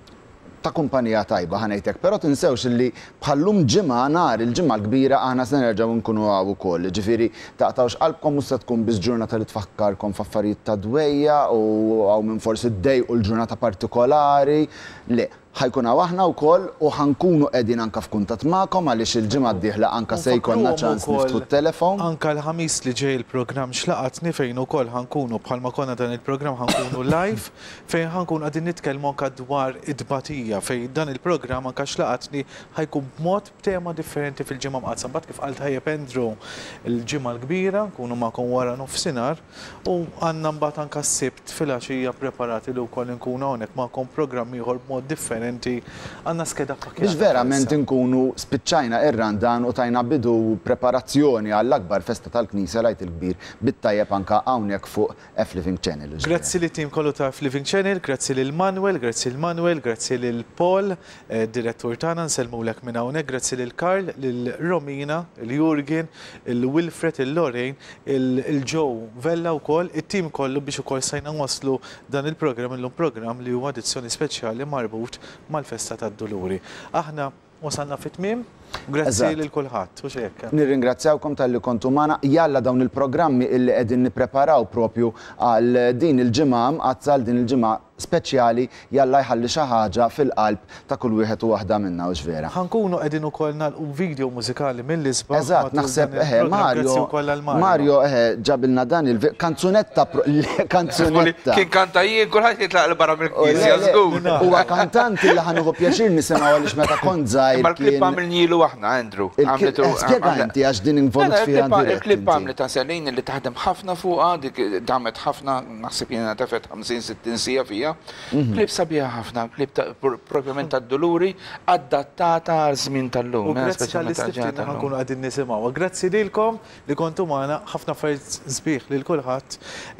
ta' kumpanija tajba ħanejtek, però tinsewx illi bħallum ġimgħa nar il-ġimgħa l-kbira aħna se nerġgħu nkunu hawn ukoll. Ġifieri taqtawx qalbkom mhux se tkun biss ġurnata li tfakkarkom f'affarijiet ta' dwejja u hawn minn forsi ddejqu l-ġurnata partikolari. Le, ħajkun hawn aħna wkoll u ħankunu qegħdin anke f'kuntatt magħkom għaliex il-ġimgħa d-dieħla anke se jkollna ċans niftħu t-telefon. Anke l-ħamis li ġej il-programm xlaqatni fejn ukoll ħankunu bħalma konna dan il-programm ħankunu live fejn ħankunu qegħdin nitkellmu anke dwar id-tbatija fejn dan il-programm anke xlaqatni ħajkun b'mod b'tema differenti fil-ġimgħa mqassam. Bad kif qalt ħajjeb Andrew il-ġimgħa l-kbira nkunu magħkom wara nofsinhar u għandna mbagħad anke s-sibt filgħaxija preparati li wkoll nkunu hawnhekk magħkom programm ieħor b'mod differenti għandna skeda pakket. Biex verament nkunu spiċċajna ir-randan u tajna bidu preparazzjoni għall-akbar festa tal-Knisja Lajt il-Kbir bit-tajjeb anke hawnhekk fuq fLiving Channel. Grazzi li tim kollu ta' fLiving Channel, grazzi lil Manuel, grazzi lil Manuel, grazzi lil Paul, direttur tagħna nsellmulek minn hawnhekk, grazzi lil Karl, lil Romina, il Jurgen, il Wilfred, il Lorraine, il Joe Vella wkoll, it-tim kollu biex ukoll sajna waslu dan il-programm illum programm li huwa edizzjoni speċjali marbut mal-festa tad Duluri. Aħna wasalna fit-tmiem, grazzi lil kulħadd u x'hekk. Nirringrazzjawkom tal-li kontu magħna. Jalla dawn il-programmi illi qegħdin nippreparaw propju għal din il-ġimgħa għazzal din il-ġimgħa speċjali jalla jħalli xi ħaġa fil-qalb ta' kull wieħed u waħda minna u x'vera. Ħankunu qegħdin ukoll nagħlqu video mużikali mill-isba. Eżatt, naħseb eħe Mario Mario eħe ġabilna dan il-kanzunetta kanzunetta. Kien kanta jien kulħadd jitlaq l barra mill-Knisja żgur. Huwa kantant li ħanieħu pjaċir nisimgħu għaliex meta kont żgħir. Mal-klipp għamilnielu aħna Andrew. Spjeganti għax din involut fiha dirett. Il-klipp għamlet ta' Selin li taħdem ħafna fuqha, dik damet ħafna naħseb jiena tefet ħamsin sittin sija fija. Klip sabiħa ħafna, klip propjament ta' Duluri, adattata għal żmien tal-lum. U grazzi tal-istiftina ħankunu għadin nisimgħu. Grazzi lilkom li kontu magħna ħafna affarijiet sbieħ lil kulħadd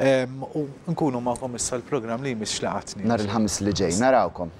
u nkunu magħkom issa l-programm li jmiss xlaqatni. Nhar il-ħamis li ġej, narawkom.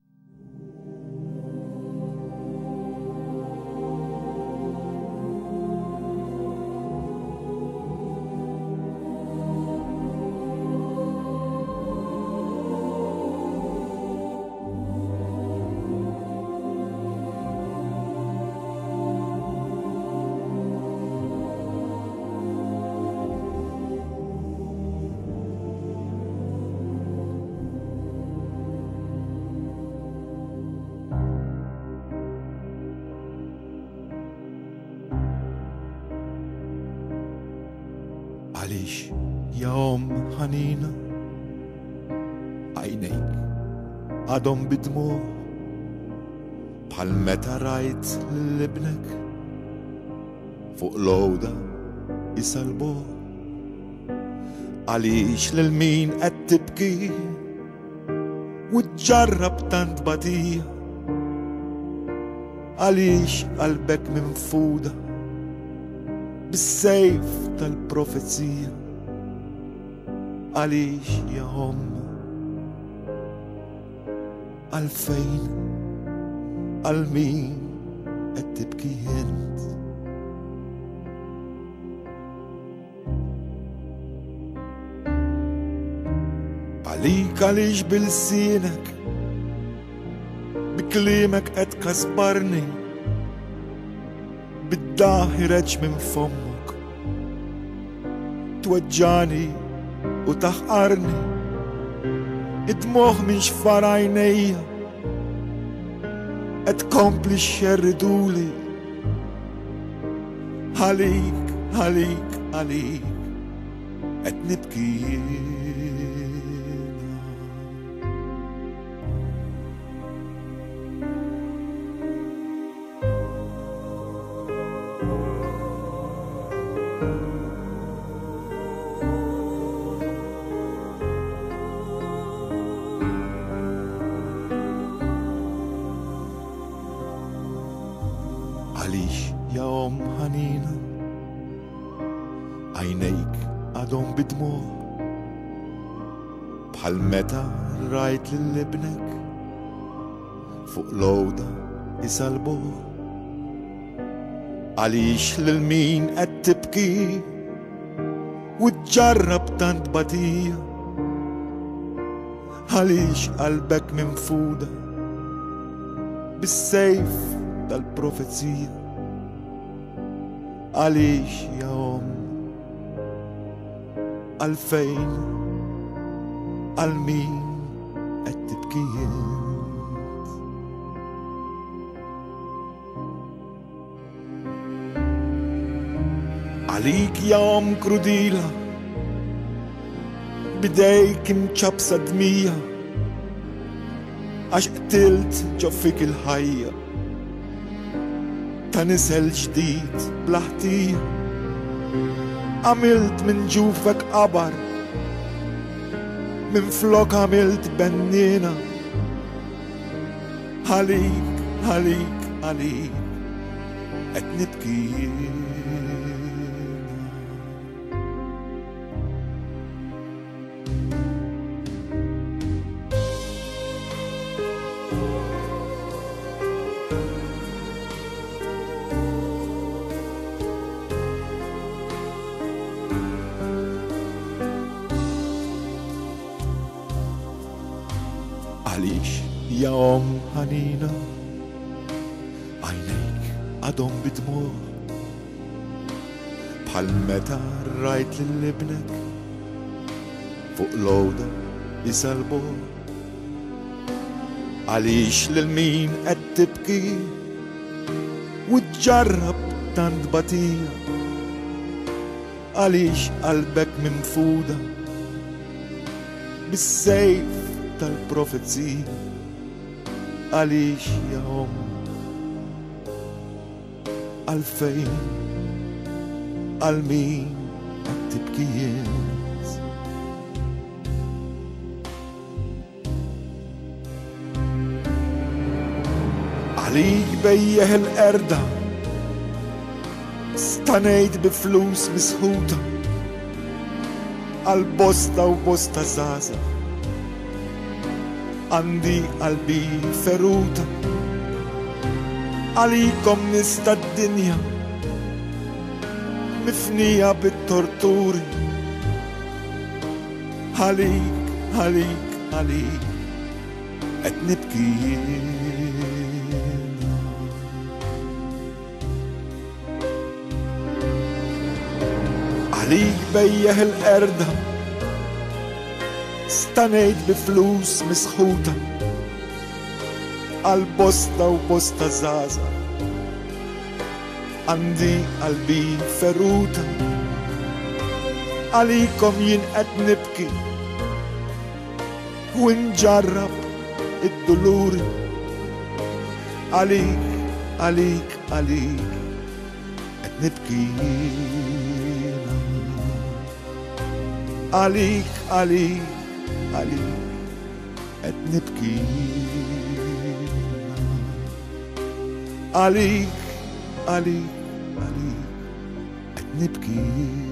għaliex jawm ħanina għajnejk għadhom bidmuh bħal meta rajt l-ibnek fuq lowda jisalbuh għaliex lil min qed tibki u tġarrab tant batija għaliex qalbek minfuda bis-sejf tal-profezija għaliex jahom għalfejn għal-min qed tibki int għalik għaliex bil-sienek biklimek qed kasbarni bid-daħireġ minn fommok tweġġani u taħqarni id-dmuħ minn xfar għajnejja qed kompli xerriduli għalik, għalik, għalik qed nibki Għalix ja om ħanina għajnejk għadhom bidmuh bħal meta rajt lill-ibnek fuq lowda isalbuh għalix lil min qed tibki u tġarrab tant batija għalix qalbek minfuda bis-sejf tal-profezija għalix ja om għalfejn għal-min qed tibki int. Għalik ja om krudila bidejk imċabsa dmija għax qtilt ġoffik il-ħajja ta' nisel ġdid blaħtija għamilt minn ġufek qabar minn flok għamilt bennina għalik, għalik, għalik qed nibki għalix ja om ħanina għajnejk għadhom bidmuh bħal meta rajt lill-ibnek fuq lowda isalbuh għalix lil min qed tibki u tġarrab tant batija għalix qalbek minfuda bis-sejf tal-profezija għalix ja om għalfejn għal-min qed tibki int. Għalik bejjeħ il-qerda stanejt bi flus misħuta għal-bosta u bosta zaza għandi qalbi feruta għalikom nista d-dinja mifnija bit-torturi għalik, għalik, għalik qed nibki għalik bejjeħ il-qerda stanejt bi flus misħuta għal-bosta u bosta zaza għandi qalbi feruta għalikom jien qed nibki u nġarrab id-duluri għalik, għalik, għalik qed nibki għalik, għalik għalik qed nibki għalik, għalik, għalik qed nibki